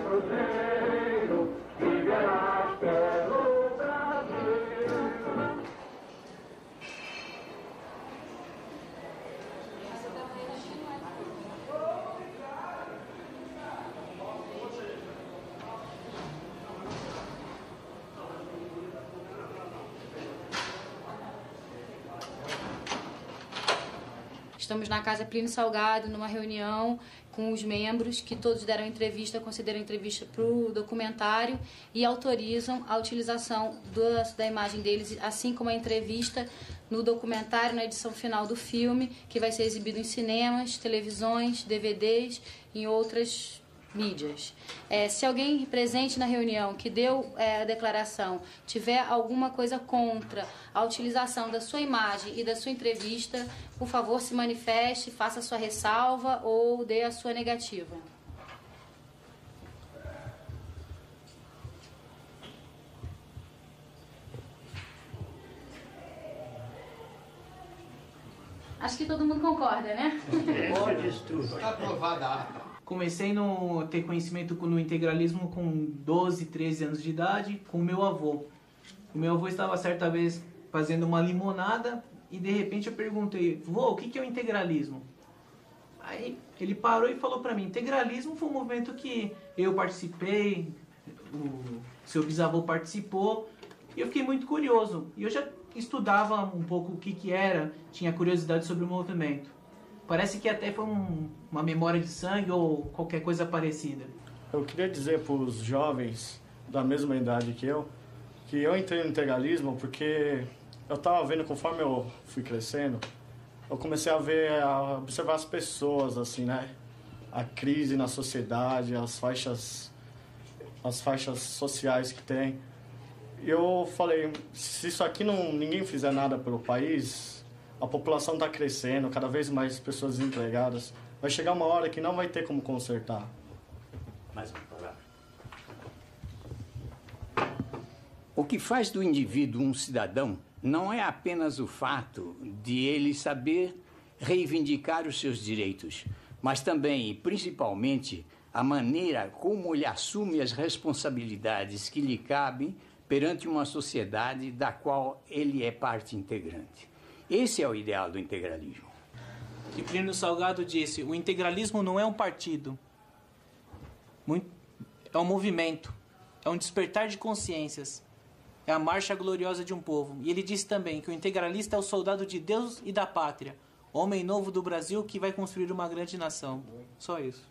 Cruzeiro, viverás pelo Brasil. Estamos na Casa Plínio Salgado, numa reunião com os membros que todos deram entrevista, consideram entrevista para o documentário e autorizam a utilização da imagem deles, assim como a entrevista no documentário, na edição final do filme, que vai ser exibido em cinemas, televisões, DVDs e em outras mídias. Se alguém presente na reunião que deu a declaração tiver alguma coisa contra a utilização da sua imagem e da sua entrevista, por favor, se manifeste, faça a sua ressalva ou dê a sua negativa. Acho que todo mundo concorda, né? Pode tudo. Está aprovada a ata. Comecei a ter conhecimento no integralismo com 12, 13 anos de idade, com o meu avô. O meu avô estava certa vez fazendo uma limonada e de repente eu perguntei: vô, o que é o integralismo? Aí ele parou e falou para mim: integralismo foi um movimento que eu participei, o seu bisavô participou, e eu fiquei muito curioso. E eu já estudava um pouco o que era, tinha curiosidade sobre o movimento. Parece que até foi uma memória de sangue ou qualquer coisa parecida. Eu queria dizer para os jovens da mesma idade que eu entrei no integralismo porque eu estava vendo, conforme eu fui crescendo, eu comecei a observar as pessoas, assim, né? A crise na sociedade, as faixas sociais que tem. E eu falei, se isso aqui ninguém fizer nada pelo país, a população está crescendo, cada vez mais pessoas desempregadas, vai chegar uma hora que não vai ter como consertar. Mais uma palavra. O que faz do indivíduo um cidadão não é apenas o fato de ele saber reivindicar os seus direitos, mas também e principalmente a maneira como ele assume as responsabilidades que lhe cabem perante uma sociedade da qual ele é parte integrante. Esse é o ideal do integralismo. E Plínio Salgado disse: o integralismo não é um partido, é um movimento, é um despertar de consciências, é a marcha gloriosa de um povo. E ele disse também que o integralista é o soldado de Deus e da pátria, homem novo do Brasil que vai construir uma grande nação. Só isso.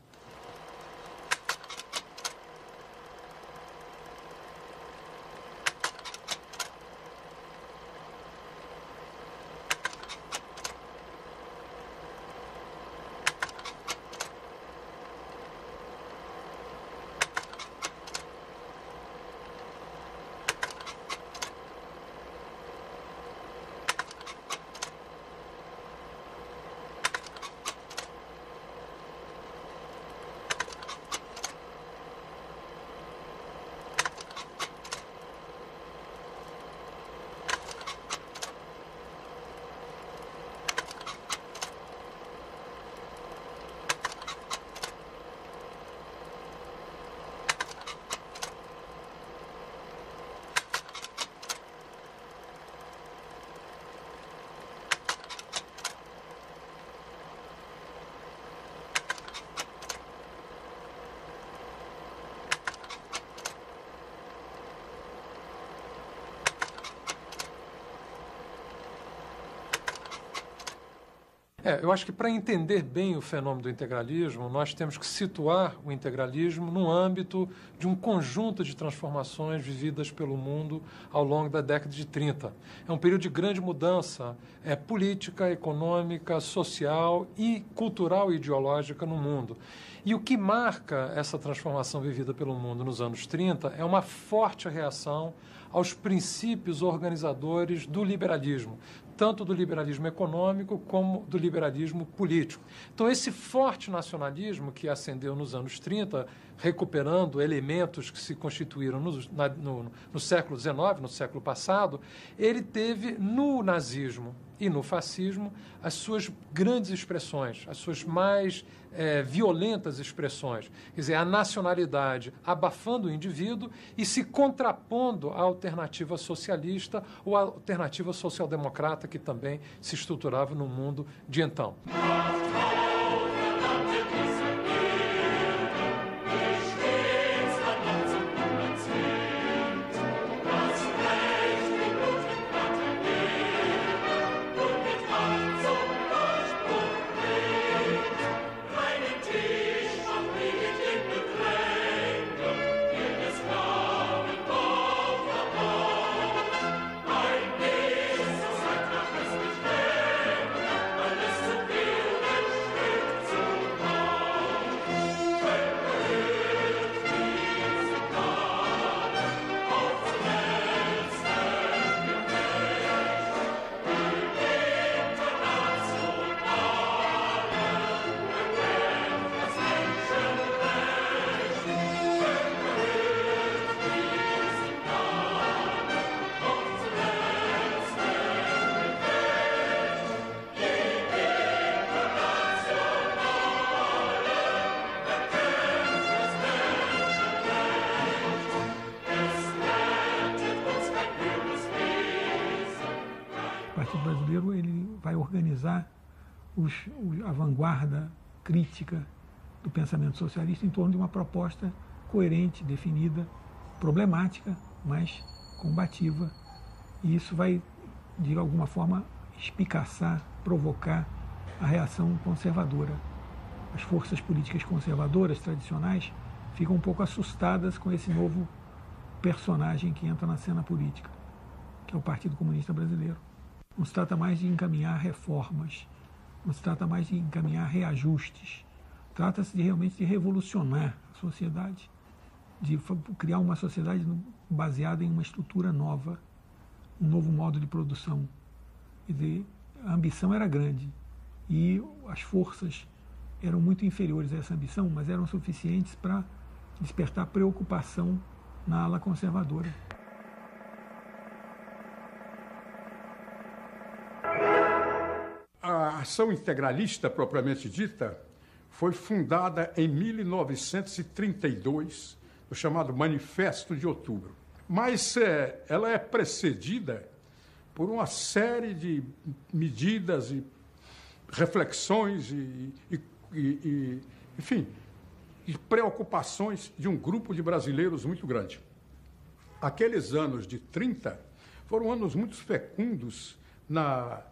Eu acho que para entender bem o fenômeno do integralismo, nós temos que situar o integralismo no âmbito de um conjunto de transformações vividas pelo mundo ao longo da década de 30. É um período de grande mudança política, econômica, social e cultural e ideológica no mundo. E o que marca essa transformação vivida pelo mundo nos anos 30 é uma forte reação aos princípios organizadores do liberalismo, tanto do liberalismo econômico como do liberalismo político. Então, esse forte nacionalismo que ascendeu nos anos 30 recuperando elementos que se constituíram no século XIX, no século passado, ele teve no nazismo e no fascismo as suas grandes expressões, as suas mais violentas expressões. Quer dizer, a nacionalidade abafando o indivíduo e se contrapondo à alternativa socialista ou à alternativa social-democrata que também se estruturava no mundo de então. O Partido Brasileiro ele vai organizar a vanguarda crítica do pensamento socialista em torno de uma proposta coerente, definida, problemática, mas combativa. E isso vai, de alguma forma, espicaçar, provocar a reação conservadora. As forças políticas conservadoras, tradicionais, ficam um pouco assustadas com esse novo personagem que entra na cena política, que é o Partido Comunista Brasileiro. Não se trata mais de encaminhar reformas, não se trata mais de encaminhar reajustes. Trata-se realmente de revolucionar a sociedade, de criar uma sociedade baseada em uma estrutura nova, um novo modo de produção. Quer dizer, a ambição era grande e as forças eram muito inferiores a essa ambição, mas eram suficientes para despertar preocupação na ala conservadora. A ação integralista, propriamente dita, foi fundada em 1932, no chamado Manifesto de Outubro. Mas ela é precedida por uma série de medidas e reflexões enfim, e preocupações de um grupo de brasileiros muito grande. Aqueles anos de 30 foram anos muito fecundos na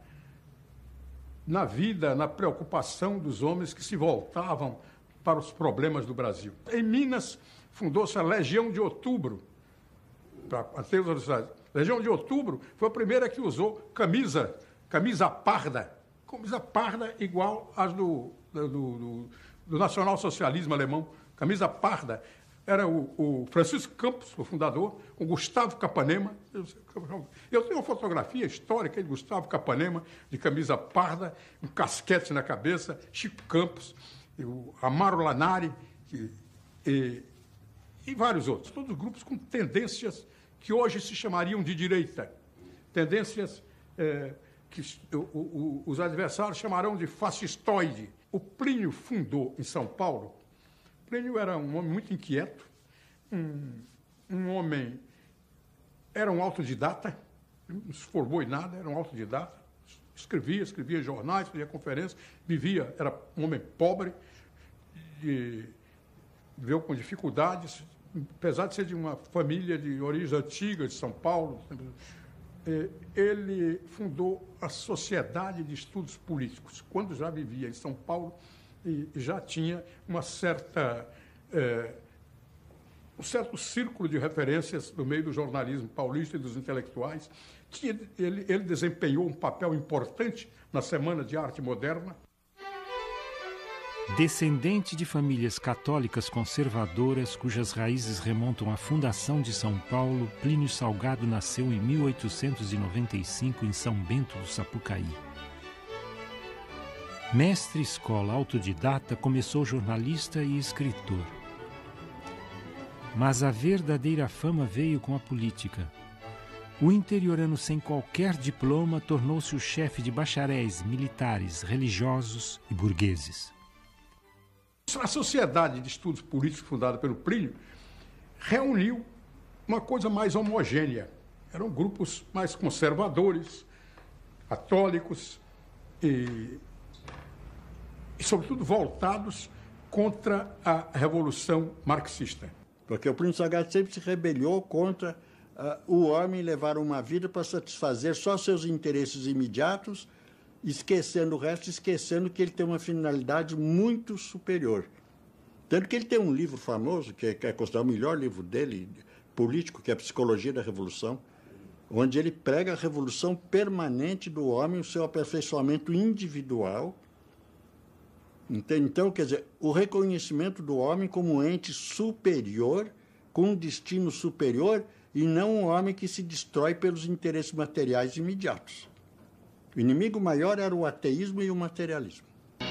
vida, na preocupação dos homens que se voltavam para os problemas do Brasil. Em Minas, fundou-se a Legião de Outubro, para ter os universidades. Legião de Outubro foi a primeira que usou camisa parda igual às do nacionalsocialismo alemão. Camisa parda. Era o Francisco Campos, o fundador, o Gustavo Capanema. Eu tenho uma fotografia histórica de Gustavo Capanema, de camisa parda, um casquete na cabeça, Chico Campos, o Amaro Lanari e vários outros. Todos grupos com tendências que hoje se chamariam de direita. Tendências que os adversários chamarão de fascistoide. O Plínio fundou em São Paulo. Plínio era um homem muito inquieto, era um autodidata, não se formou em nada, era um autodidata, escrevia jornais, fazia conferências, era um homem pobre, viveu com dificuldades, apesar de ser de uma família de origem antiga de São Paulo. Ele fundou a Sociedade de Estudos Políticos, quando já vivia em São Paulo, e já tinha um certo círculo de referências no meio do jornalismo paulista e dos intelectuais. Ele desempenhou um papel importante na Semana de Arte Moderna. Descendente de famílias católicas conservadoras cujas raízes remontam à fundação de São Paulo, Plínio Salgado nasceu em 1895 em São Bento do Sapucaí. Mestre escola autodidata, começou jornalista e escritor. Mas a verdadeira fama veio com a política. O interiorano sem qualquer diploma tornou-se o chefe de bacharéis, militares, religiosos e burgueses. A Sociedade de Estudos Políticos, fundada pelo Plínio, reuniu uma coisa mais homogênea. Eram grupos mais conservadores, católicos e sobretudo, voltados contra a Revolução Marxista. Porque o Plínio Salgado sempre se rebelou contra o homem levar uma vida para satisfazer só seus interesses imediatos, esquecendo o resto, esquecendo que ele tem uma finalidade muito superior. Tanto que ele tem um livro famoso, que é considerado o melhor livro dele, político, que é a Psicologia da Revolução, onde ele prega a revolução permanente do homem, o seu aperfeiçoamento individual. Então, quer dizer, o reconhecimento do homem como um ente superior, com um destino superior, e não um homem que se destrói pelos interesses materiais imediatos. O inimigo maior era o ateísmo e o materialismo.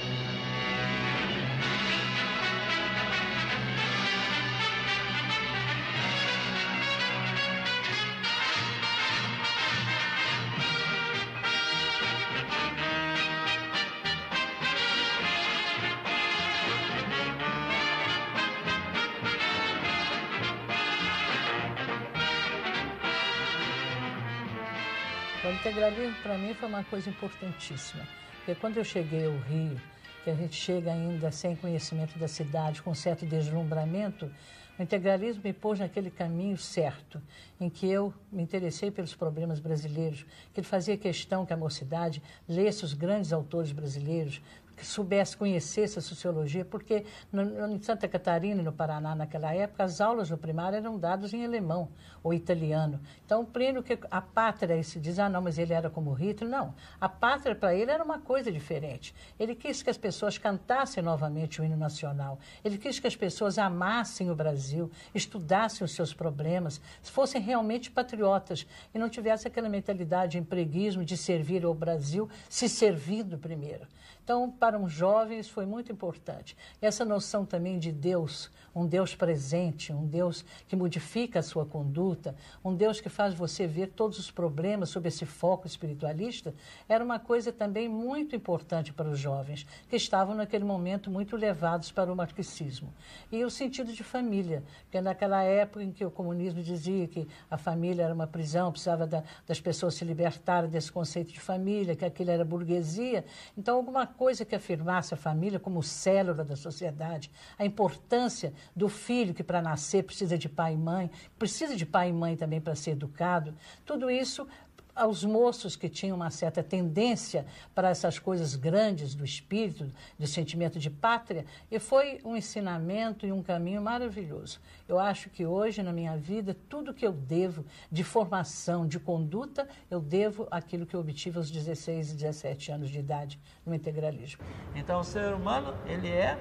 O integralismo, para mim, foi uma coisa importantíssima. Porque quando eu cheguei ao Rio, que a gente chega ainda sem conhecimento da cidade, com certo deslumbramento, o integralismo me pôs naquele caminho certo, em que eu me interessei pelos problemas brasileiros, que ele fazia questão que a mocidade lesse os grandes autores brasileiros, que soubesse, conhecesse a sociologia, porque em Santa Catarina e no Paraná, naquela época, as aulas no primário eram dadas em alemão ou italiano. Então, o Plínio, que a pátria, ele se diz, não, mas ele era como Hitler. Não, a pátria para ele era uma coisa diferente. Ele quis que as pessoas cantassem novamente o hino nacional. Ele quis que as pessoas amassem o Brasil, estudassem os seus problemas, fossem realmente patriotas e não tivessem aquela mentalidade de empreguismo, de servir ao Brasil, se servindo primeiro. Então, para os jovens foi muito importante. E essa noção também de Deus, um Deus presente, um Deus que modifica a sua conduta, um Deus que faz você ver todos os problemas sob esse foco espiritualista, era uma coisa também muito importante para os jovens, que estavam naquele momento muito levados para o marxismo. E o sentido de família, porque naquela época em que o comunismo dizia que a família era uma prisão, precisava das pessoas se libertarem desse conceito de família, que aquilo era burguesia, então alguma coisa que afirmasse a família como célula da sociedade, a importância do filho que para nascer precisa de pai e mãe, precisa de pai e mãe também para ser educado, tudo isso aos moços que tinham uma certa tendência para essas coisas grandes do espírito, do sentimento de pátria, e foi um ensinamento e um caminho maravilhoso. Eu acho que hoje, na minha vida, tudo que eu devo de formação, de conduta, eu devo àquilo que eu obtive aos 16 e 17 anos de idade no integralismo. Então, o ser humano, ele é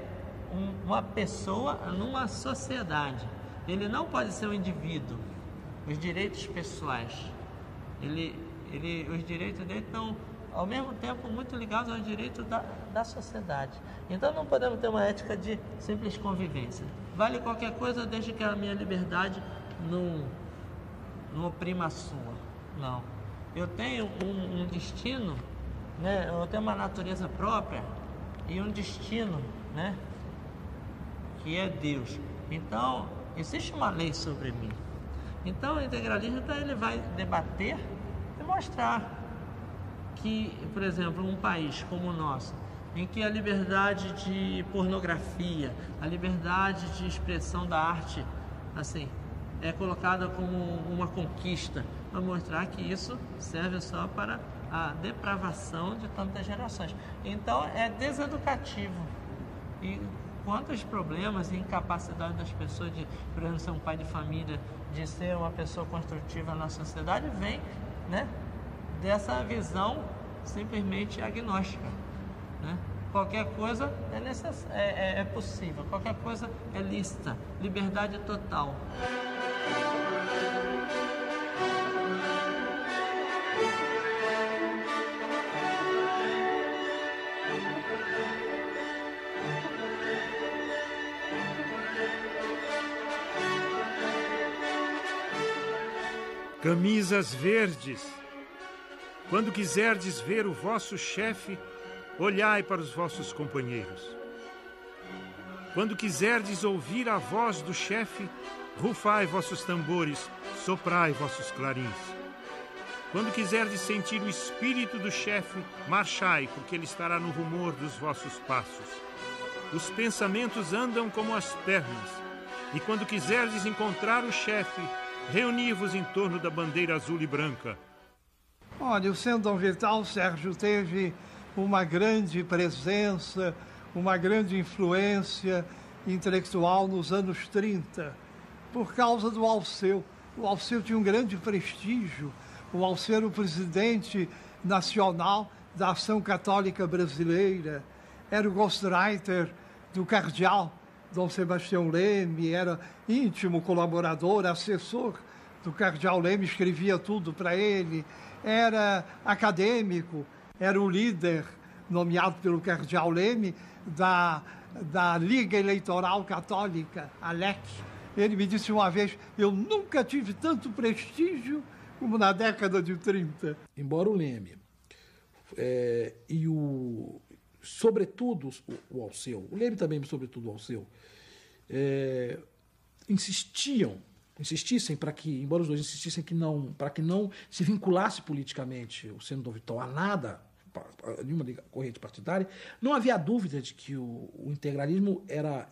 uma pessoa numa sociedade. Ele não pode ser um indivíduo. Os direitos pessoais, os direitos dele estão, ao mesmo tempo, muito ligados aos direitos da sociedade. Então, não podemos ter uma ética de simples convivência. Vale qualquer coisa, desde que a minha liberdade não oprima a sua. Não. Eu tenho um destino, né? Eu tenho uma natureza própria e um destino, né? Que é Deus. Então, existe uma lei sobre mim. Então, o integralismo ele vai debater e mostrar que, por exemplo, um país como o nosso, em que a liberdade de pornografia, a liberdade de expressão da arte, assim, é colocada como uma conquista, para mostrar que isso serve só para a depravação de tantas gerações. Então, é deseducativo. E quantos problemas e incapacidade das pessoas de, por exemplo, ser um pai de família, de ser uma pessoa construtiva na sociedade, vem, né, dessa visão simplesmente agnóstica, né? Qualquer coisa é possível, qualquer coisa é lícita, liberdade total. Camisas verdes, quando quiserdes ver o vosso chefe, olhai para os vossos companheiros. Quando quiserdes ouvir a voz do chefe, rufai vossos tambores, soprai vossos clarins. Quando quiserdes sentir o espírito do chefe, marchai, porque ele estará no rumor dos vossos passos. Os pensamentos andam como as pernas, e quando quiserdes encontrar o chefe, reuni-vos em torno da bandeira azul e branca. Olha, o Centro Dom Vital, Sérgio, teve uma grande presença, uma grande influência intelectual nos anos 30, por causa do Alceu. O Alceu tinha um grande prestígio. O Alceu era o presidente nacional da Ação Católica Brasileira, era o ghostwriter do cardeal Dom Sebastião Leme, era íntimo colaborador, assessor do cardeal Leme, escrevia tudo para ele, era acadêmico, era o líder nomeado pelo cardeal Leme da Liga Eleitoral Católica, a LEC. Ele me disse uma vez, eu nunca tive tanto prestígio como na década de 30. Embora o Leme sobretudo o Alceu, o Leme também, sobretudo o Alceu, insistissem para que, embora os dois insistissem para que não se vinculasse politicamente o Centro Dom Vital a nada, a nenhuma corrente partidária, não havia dúvida de que o integralismo era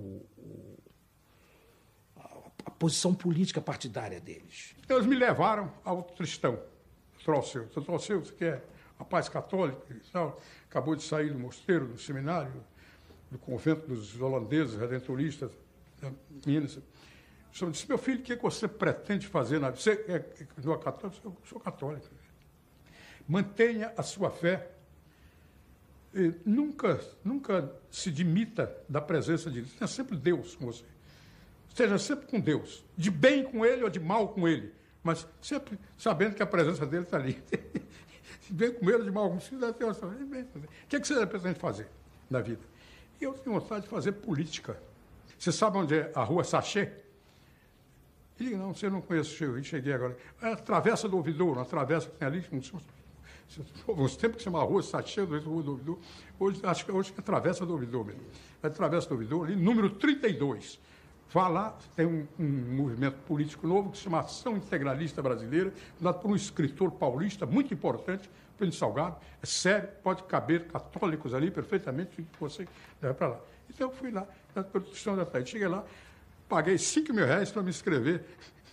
a posição política partidária deles. Eles me levaram ao Tristão, Alceu. Alceu, você que é rapaz católico e tal, acabou de sair do mosteiro, do seminário, do convento dos holandeses, redentoristas, Minas. O senhor disse, meu filho, o que você pretende fazer na vida? Você é católico? Eu sou católico. Mantenha a sua fé. E nunca se dimita da presença de Deus. Tenha sempre Deus com você. Esteja sempre com Deus. De bem com Ele ou de mal com Ele. Mas sempre sabendo que a presença dele está ali. De bem com Ele ou de mal com Ele. O que você pretende fazer na vida? E eu tenho vontade de fazer política. Você sabe onde é a rua Sachê? Ele disse, não, você não conhece, eu cheguei agora. É a Travessa do Ouvidor, uma travessa que tem ali. Uns tempos que se chama Rua Sachê, Rua do Ouvidor. Hoje é a Travessa do Ouvidor mesmo. É a Travessa do Ouvidor, ali, número 32. Vá lá, tem um movimento político novo que se chama Ação Integralista Brasileira, fundado por um escritor paulista muito importante, Plínio Salgado. É sério, pode caber católicos ali perfeitamente, que você leva para lá. Então eu fui lá, na produção da tarde. Cheguei lá, paguei R$5.000 para me inscrever.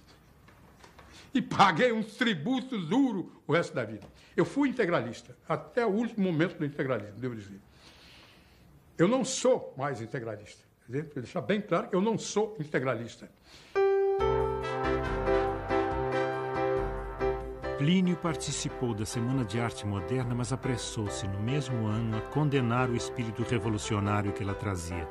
E paguei um tributo duro o resto da vida. Eu fui integralista, até o último momento do integralismo, devo dizer. Eu não sou mais integralista. Para deixar bem claro que eu não sou integralista. Plínio participou da Semana de Arte Moderna, mas apressou-se, no mesmo ano, a condenar o espírito revolucionário que ela trazia.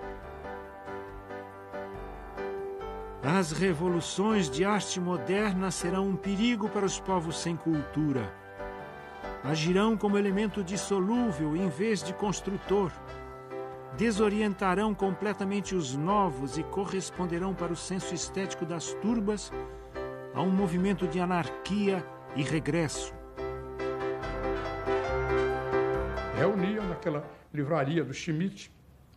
As revoluções de arte moderna serão um perigo para os povos sem cultura. Agirão como elemento dissolúvel em vez de construtor. Desorientarão completamente os novos e corresponderão para o senso estético das turbas a um movimento de anarquia e regresso. Reuniam naquela livraria do Schmidt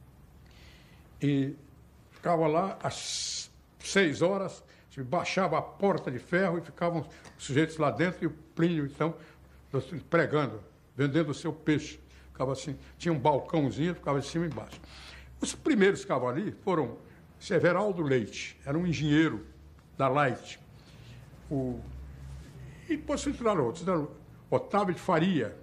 e ficava lá às 6 horas, baixava a porta de ferro e ficavam os sujeitos lá dentro e o Plínio, então, pregando, vendendo o seu peixe. Ficava assim, tinha um balcãozinho, ficava de cima e embaixo. Os primeiros que estavam ali foram Severaldo Leite, era um engenheiro da Light. E depois entraram outros, Otávio de Faria,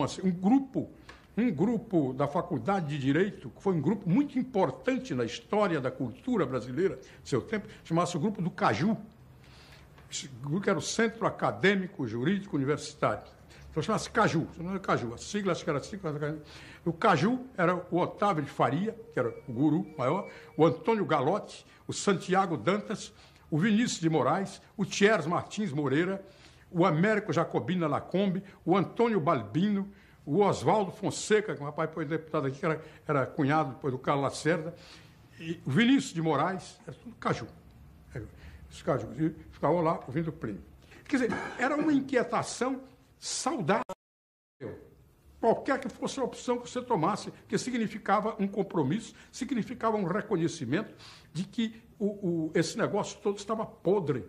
um grupo da Faculdade de Direito, que foi um grupo muito importante na história da cultura brasileira do seu tempo, chamava-se o Grupo do Caju. Esse grupo era o Centro Acadêmico Jurídico Universitário. Então chamava-se Caju, não era Caju, a sigla acho que era a sigla. O Caju era o Otávio de Faria, que era o guru maior, o Antônio Galotti, o Santiago Dantas, o Vinícius de Moraes, o Thiers Martins Moreira, o Américo Jacobina Lacombe, o Antônio Balbino, o Oswaldo Fonseca, que o rapaz foi deputado aqui, que era cunhado depois do Carlos Lacerda, e o Vinícius de Moraes, era tudo Caju. Os Caju, e ficavam lá ouvindo o Plínio. Quer dizer, era uma inquietação saudável. Qualquer que fosse a opção que você tomasse, que significava um compromisso, significava um reconhecimento de que esse negócio todo estava podre.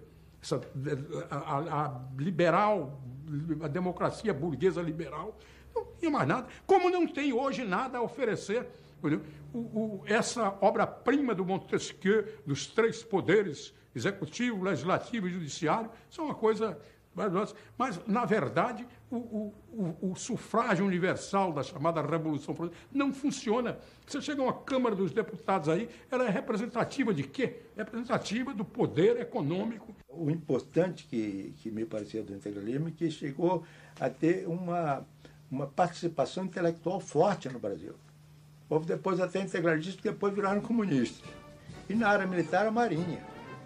A democracia burguesa liberal não tinha mais nada, como não tem hoje nada a oferecer. Essa obra-prima do Montesquieu, dos três poderes, executivo, legislativo e judiciário, são uma coisa maravilhosa. Mas, na verdade, o sufrágio universal da chamada Revolução Francesa não funciona. Você chega a uma Câmara dos Deputados aí, ela é representativa de quê? Representativa do poder econômico. O importante que me parecia do integralismo é que chegou a ter uma participação intelectual forte no Brasil. Houve depois até integralistas que depois viraram comunistas. E na área militar, a Marinha.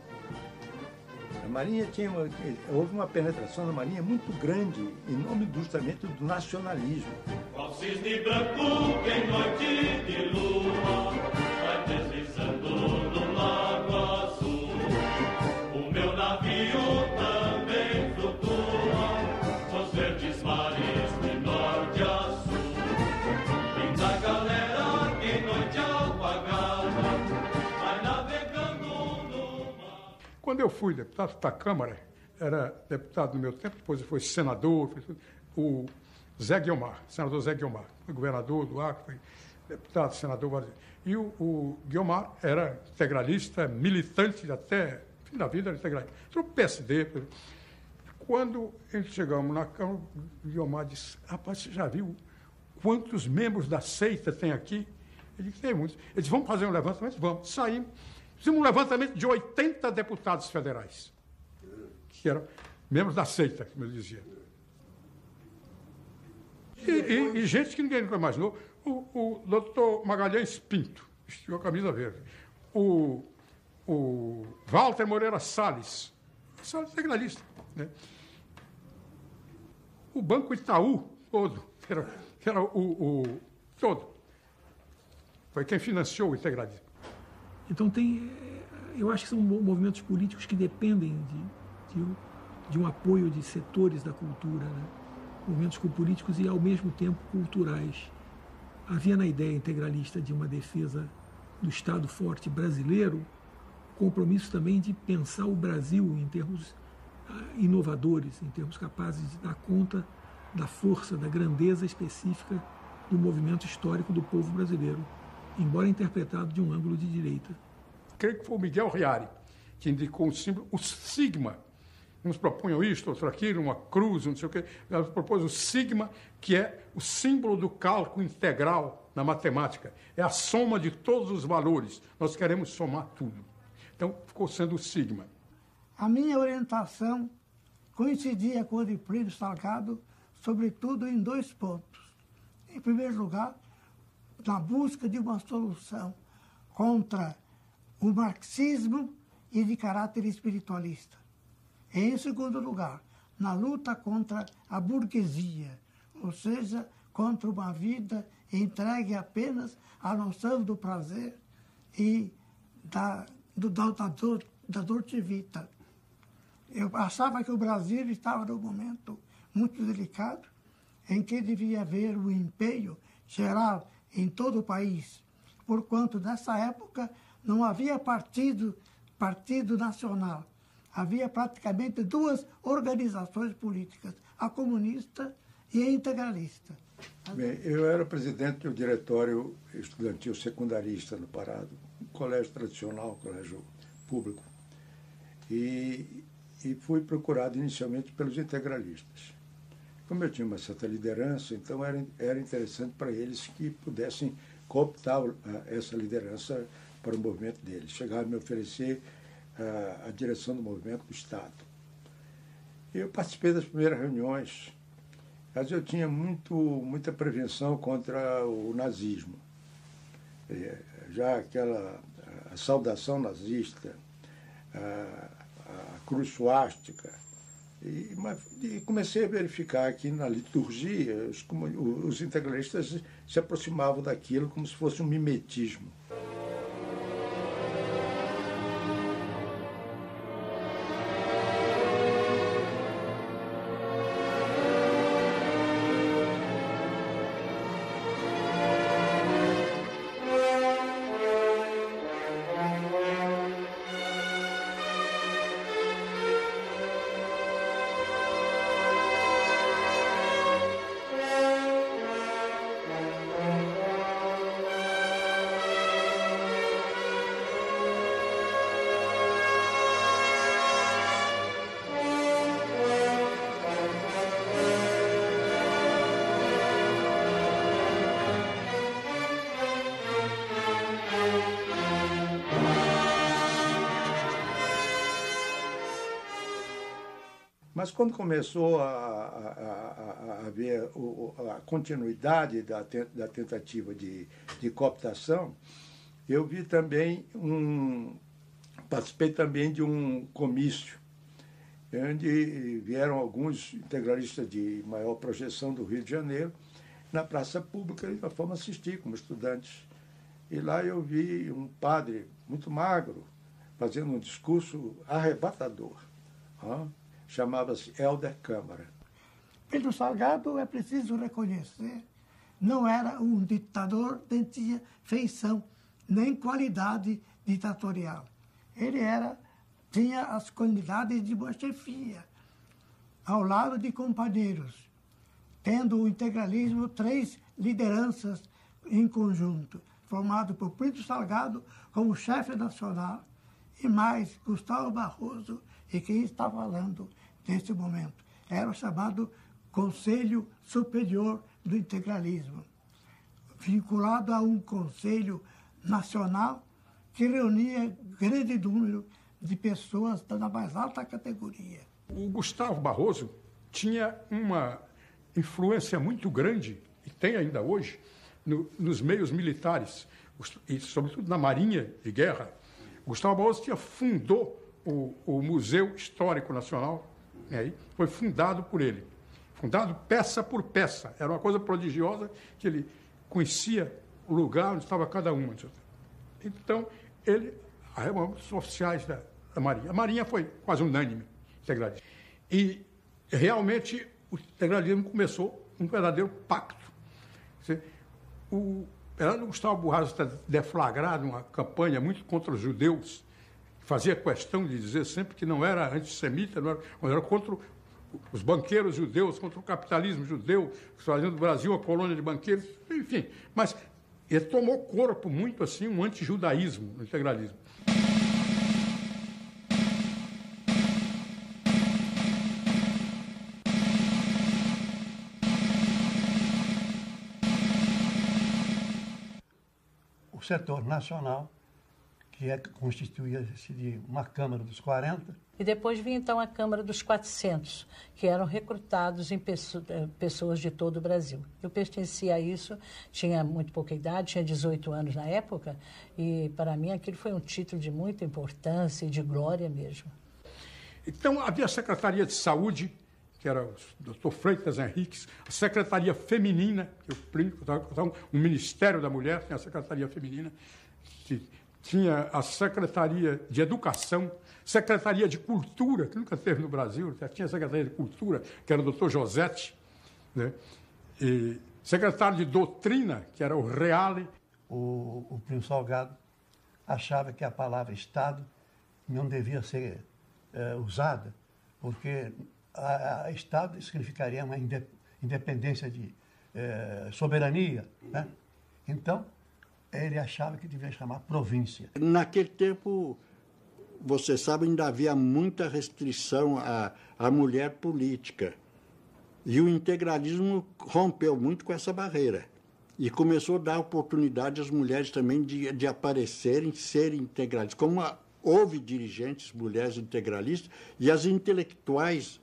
A Marinha houve uma penetração na Marinha muito grande, em nome justamente do nacionalismo. Qual cisne branco que em noite de lua vai deslizando no Lago Azul. O meu navio também flutua nos verdes mares de norte a sul. Linda galera que em noite apagada vai navegando no mar. Quando eu fui deputado da Câmara, era deputado no meu tempo, depois eu fui senador, o Zé Guiomar, senador Zé Guiomar, foi governador do Acre, foi deputado, senador. E o Guiomar era integralista, militante até o fim da vida, era integralista. Entrou pro PSD. Quando chegamos na Câmara, o Guiomar disse: rapaz, você já viu quantos membros da seita tem aqui? Ele disse: tem muitos. Ele disse: vamos fazer um levantamento? Vamos. Saímos. Fizemos um levantamento de 80 deputados federais, que eram membros da seita, como eu dizia. E gente que ninguém nunca imaginou. O doutor Magalhães Pinto, vestiu a camisa verde. O Walter Moreira Salles integralista. Né? O Banco Itaú, todo, que era todo. Foi quem financiou o integralismo. Então eu acho que são movimentos políticos que dependem de um apoio de setores da cultura, né? Movimentos políticos e, ao mesmo tempo, culturais. Havia na ideia integralista de uma defesa do Estado forte brasileiro, compromisso também de pensar o Brasil em termos inovadores, em termos capazes de dar conta da força, da grandeza específica do movimento histórico do povo brasileiro, embora interpretado de um ângulo de direita. Creio que foi o Miguel Reale que indicou um símbolo, o sigma. Uns propunham isto, outro aquilo, uma cruz, não sei o quê. Ela propôs o sigma, que é o símbolo do cálculo integral na matemática. É a soma de todos os valores. Nós queremos somar tudo. Então, ficou sendo o sigma. A minha orientação coincidia com a de Plínio Salgado, sobretudo em 2 pontos. Em primeiro lugar, na busca de uma solução contra o marxismo e de caráter espiritualista. E, em segundo lugar, na luta contra a burguesia, ou seja, contra uma vida entregue apenas à noção do prazer e da dolce vita. Eu achava que o Brasil estava num momento muito delicado, em que devia haver um empenho geral em todo o país, porquanto nessa época não havia partido nacional. Havia praticamente 2 organizações políticas, a comunista e a integralista. Bem, eu era presidente do diretório estudantil secundarista no Pará, um colégio tradicional, colégio público, e fui procurado inicialmente pelos integralistas. Como eu tinha uma certa liderança, então era interessante para eles que pudessem cooptar essa liderança para o movimento deles. Chegaram a me oferecer a direção do movimento do Estado. Eu participei das primeiras reuniões, mas eu tinha muita prevenção contra o nazismo. Já a saudação nazista, a cruz suástica, e comecei a verificar que na liturgia os integralistas se aproximavam daquilo como se fosse um mimetismo. Mas quando começou a haver a continuidade da tentativa de cooptação, eu vi também participei também de um comício, onde vieram alguns integralistas de maior projeção do Rio de Janeiro, na praça pública, e nós fomos assistir como estudantes. E lá eu vi um padre muito magro, fazendo um discurso arrebatador. Chamava-se Helder Câmara. Pedro Salgado, é preciso reconhecer, não era um ditador, nem tinha feição, nem qualidade ditatorial. Ele tinha as qualidades de uma chefia, ao lado de companheiros, tendo o integralismo 3 lideranças em conjunto, formado por Pedro Salgado como chefe nacional e mais Gustavo Barroso, e quem está falando nesse momento. Era o chamado Conselho Superior do Integralismo, vinculado a um Conselho Nacional que reunia grande número de pessoas da mais alta categoria. O Gustavo Barroso tinha uma influência muito grande, e tem ainda hoje, nos meios militares, e sobretudo na Marinha de Guerra. Gustavo Barroso fundou o Museu Histórico Nacional, foi fundado por ele. Fundado peça por peça. Era uma coisa prodigiosa, que ele conhecia o lugar onde estava cada uma. Então, os oficiais da Marinha. A Marinha foi quase unânime, integralista. E, realmente, o integralismo começou um verdadeiro pacto. O Gustavo Barroso está deflagrado uma campanha muito contra os judeus, fazia questão de dizer sempre que não era antissemita, mas era contra os banqueiros judeus, contra o capitalismo judeu, fazendo do Brasil a colônia de banqueiros, enfim. Mas ele tomou corpo muito assim, um antijudaísmo no integralismo. O setor nacional, que constituía-se de uma Câmara dos 40. E depois vinha, então, a Câmara dos 400, que eram recrutados em pessoas de todo o Brasil. Eu pertencia a isso, tinha muito pouca idade, tinha 18 anos na época, e, para mim, aquilo foi um título de muita importância e de glória mesmo. Então, havia a Secretaria de Saúde, que era o Dr. Freitas Henriques, a Secretaria Feminina, o Ministério da Mulher, tinha a Secretaria Feminina, tinha a Secretaria de Educação, Secretaria de Cultura, que nunca teve no Brasil, tinha a Secretaria de Cultura, que era o Dr. Josetti, né? E secretário de Doutrina, que era o Reale. O Primo Salgado achava que a palavra Estado não devia ser usada, porque Estado significaria uma independência de soberania, né? Então, ele achava que devia chamar província. Naquele tempo, você sabe, ainda havia muita restrição à mulher política. E o integralismo rompeu muito com essa barreira. E começou a dar oportunidade às mulheres também de aparecerem, serem integralistas. Como houve dirigentes, mulheres integralistas, e as intelectuais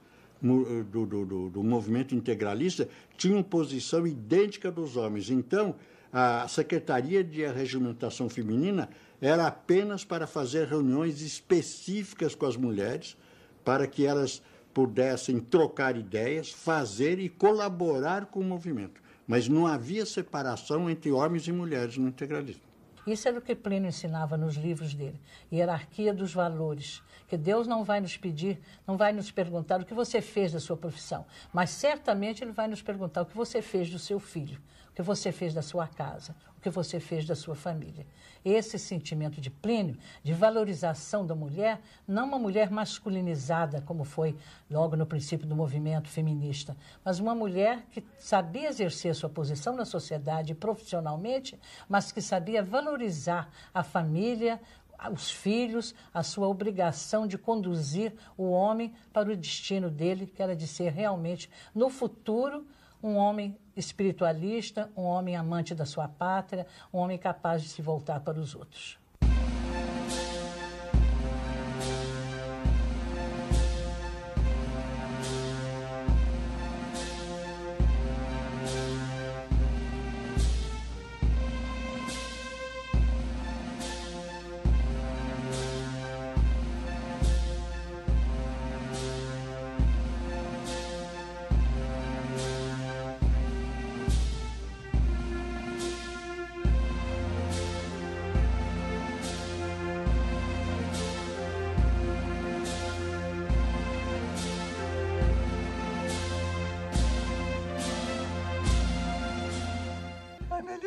do movimento integralista tinham posição idêntica dos homens. Então, a Secretaria de Regimentação Feminina era apenas para fazer reuniões específicas com as mulheres, para que elas pudessem trocar ideias, fazer e colaborar com o movimento. Mas não havia separação entre homens e mulheres no integralismo. Isso era o que Plínio ensinava nos livros dele, hierarquia dos valores, que Deus não vai nos pedir, não vai nos perguntar o que você fez da sua profissão, mas certamente Ele vai nos perguntar o que você fez do seu filho, o que você fez da sua casa, o que você fez da sua família. Esse sentimento de Plínio, de valorização da mulher, não uma mulher masculinizada, como foi logo no princípio do movimento feminista, mas uma mulher que sabia exercer a sua posição na sociedade profissionalmente, mas que sabia valorizar a família, os filhos, a sua obrigação de conduzir o homem para o destino dele, que era de ser realmente, no futuro, um homem espiritualista, um homem amante da sua pátria, um homem capaz de se voltar para os outros.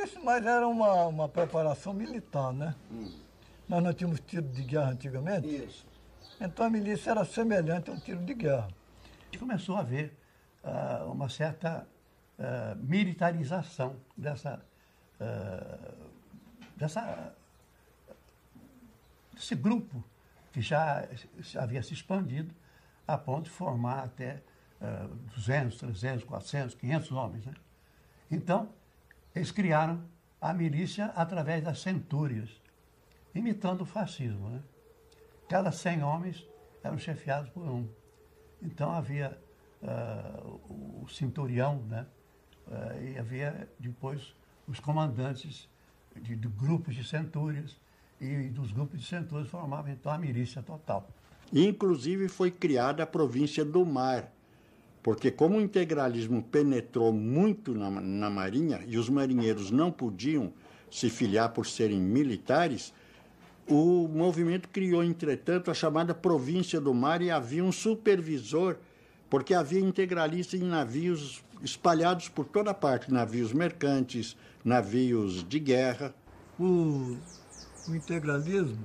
Isso, mas era uma preparação militar, né? Nós não tínhamos tiro de guerra antigamente. Isso. Então a milícia era semelhante a um tiro de guerra. E começou a haver uma certa militarização desse grupo que já havia se expandido a ponto de formar até 200, 300, 400, 500 homens. Né? Então, eles criaram a milícia através das centúrias, imitando o fascismo. Né? Cada 100 homens eram chefiados por um. Então havia o centurião, né? E havia depois os comandantes de grupos de centúrias, e dos grupos de centúrias formavam então a milícia total. Inclusive foi criada a província do Mar, porque como o integralismo penetrou muito na Marinha e os marinheiros não podiam se filiar por serem militares, o movimento criou, entretanto, a chamada província do Mar e havia um supervisor, porque havia integralistas em navios espalhados por toda parte, navios mercantes, navios de guerra. O integralismo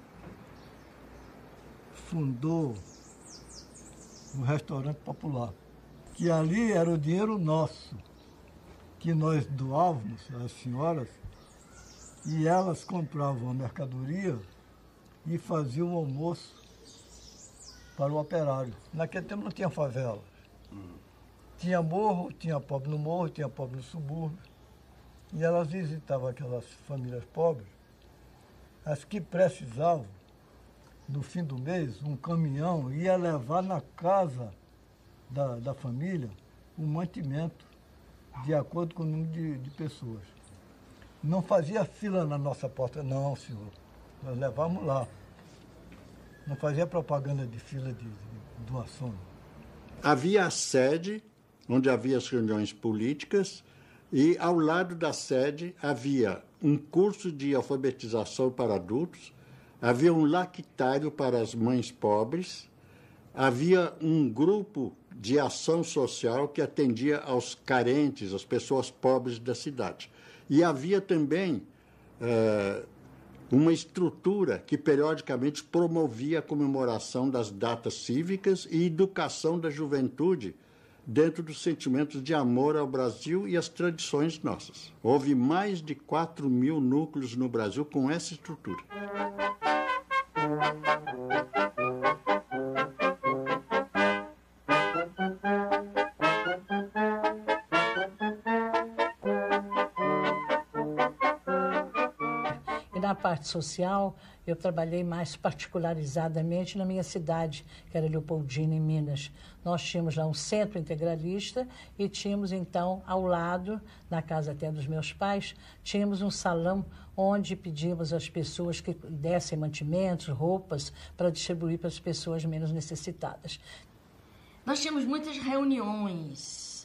fundou um restaurante popular, que ali era o dinheiro nosso, que nós doávamos às senhoras, e elas compravam a mercadoria e faziam o almoço para o operário. Naquele tempo não tinha favela. Tinha morro, tinha pobre no morro, tinha pobre no subúrbio. E elas visitavam aquelas famílias pobres, as que precisavam, no fim do mês, um caminhão ia levar na casa da família o mantimento de acordo com o número de pessoas. Não fazia fila na nossa porta, não, senhor. Nós levávamos lá. Não fazia propaganda de fila de doação. Havia a sede, onde havia as reuniões políticas, e ao lado da sede havia um curso de alfabetização para adultos, havia um lactário para as mães pobres, havia um grupo de ação social que atendia aos carentes, às pessoas pobres da cidade. E havia também uma estrutura que periodicamente promovia a comemoração das datas cívicas e educação da juventude dentro dos sentimentos de amor ao Brasil e às tradições nossas. Houve mais de 4.000 núcleos no Brasil com essa estrutura. Na parte social, eu trabalhei mais particularizadamente na minha cidade, que era Leopoldina, em Minas. Nós tínhamos lá um centro integralista e tínhamos, então, ao lado, na casa até dos meus pais, tínhamos um salão onde pedíamos às pessoas que dessem mantimentos, roupas, para distribuir para as pessoas menos necessitadas. Nós tínhamos muitas reuniões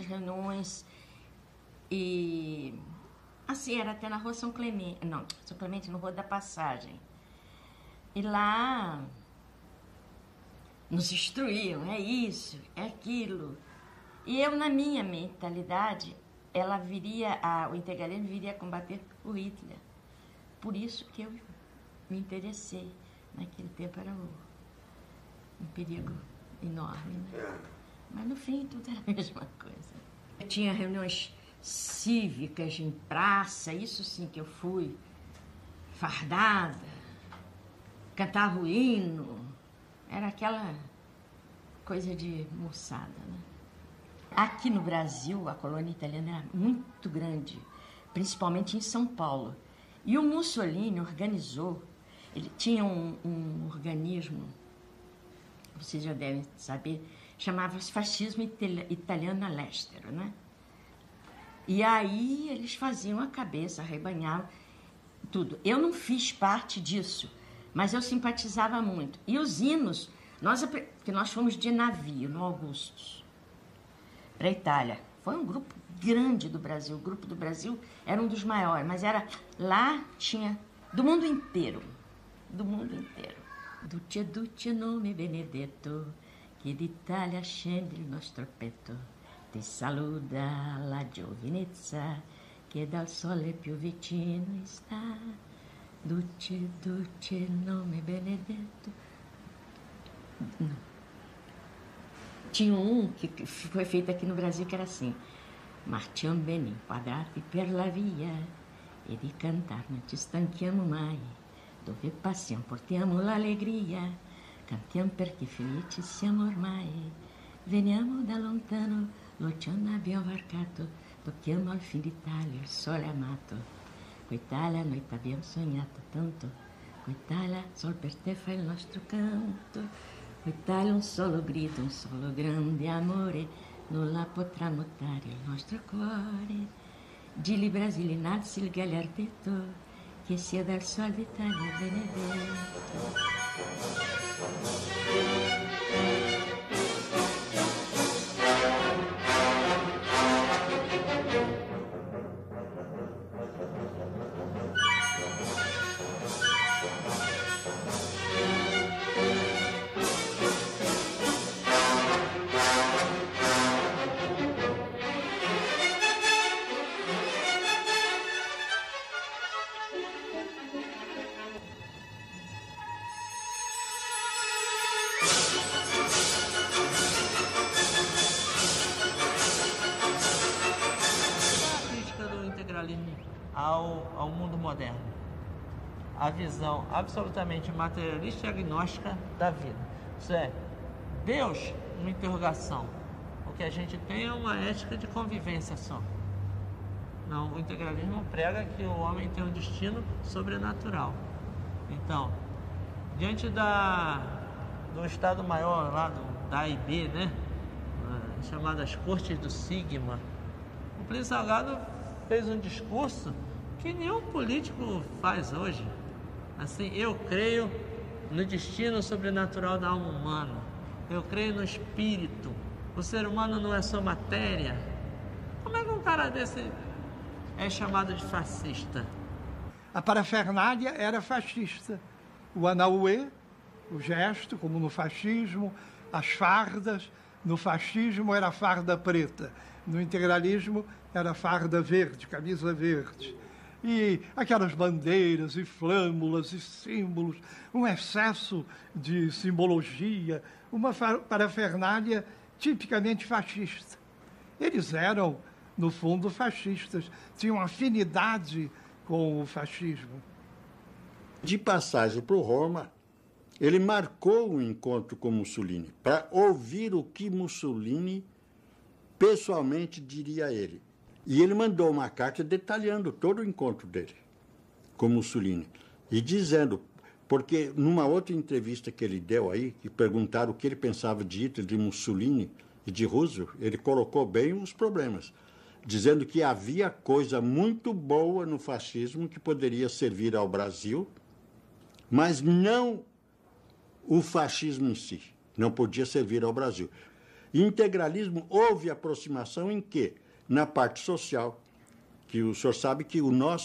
e... Assim, era até na Rua São Clemente, não, São Clemente, na Rua da Passagem. E lá nos instruíam, é isso, é aquilo. E eu, na minha mentalidade, o integralismo viria a combater o Hitler. Por isso que eu me interessei. Naquele tempo era um perigo enorme, né? Mas no fim tudo era a mesma coisa. Eu tinha reuniões cívicas em praça, isso sim que eu fui, fardada, cantava o hino, era aquela coisa de moçada, né? Aqui no Brasil, a colônia italiana era muito grande, principalmente em São Paulo. E o Mussolini organizou, ele tinha um organismo, vocês já devem saber, chamava-se Fascismo Italiano All'Estero, né? E aí eles faziam a cabeça, arrebanhavam tudo. Eu não fiz parte disso, mas eu simpatizava muito. E os hinos, que nós fomos de navio no Augustus, para a Itália. Foi um grupo grande do Brasil. O grupo do Brasil era um dos maiores, mas lá tinha do mundo inteiro. Do mundo inteiro. Duce, duce, nome benedetto, che d'Italia scende il nostro petto. Ti saluda la giovinezza che dal sole più vicino sta, Duce, duce il nome benedetto. Não. Tinha que foi feito aqui no Brasil que era assim: marciamo bene inquadrati per la via e di cantar non ci stanchiamo mai, dove passiamo portiamo l'allegria, cantiamo perché felici siamo ormai, veniamo da lontano, l'oceano abbiamo varcato, tocchiamo al fin d'Italia il sole amato. Con Italia noi t'abbiamo sognato tanto, con Italia sol per te fa il nostro canto, con Italia un solo grido, un solo grande amore, non la potrà mutare il nostro cuore. Gili Brasile innalzi il gagliardetto, che sia dal sol d'Italia benedetto. Ao mundo moderno. A visão absolutamente materialista e agnóstica da vida. Isso é, Deus, uma interrogação. O que a gente tem é uma ética de convivência só. Não, o integralismo prega que o homem tem um destino sobrenatural. Então, diante do Estado Maior lá, da AIB, né? Chamadas Cortes do Sigma, o Plínio Salgado fez um discurso que nenhum político faz hoje. Assim, eu creio no destino sobrenatural da alma humana. Eu creio no espírito. O ser humano não é só matéria. Como é que um cara desse é chamado de fascista? A parafernália era fascista. O anauê, o gesto, como no fascismo, as fardas. No fascismo era a farda preta. No integralismo era a farda verde, camisa verde. E aquelas bandeiras e flâmulas e símbolos, um excesso de simbologia, uma parafernália tipicamente fascista. Eles eram, no fundo, fascistas, tinham afinidade com o fascismo. De passagem para o Roma, ele marcou um encontro com Mussolini, para ouvir o que Mussolini pessoalmente diria a ele. E ele mandou uma carta detalhando todo o encontro dele com Mussolini. E dizendo, porque numa outra entrevista que ele deu aí, que perguntaram o que ele pensava de Hitler, de Mussolini e de Roosevelt, ele colocou bem os problemas, dizendo que havia coisa muito boa no fascismo que poderia servir ao Brasil, mas não o fascismo em si, não podia servir ao Brasil. Integralismo, houve aproximação em que? Na parte social, que o senhor sabe que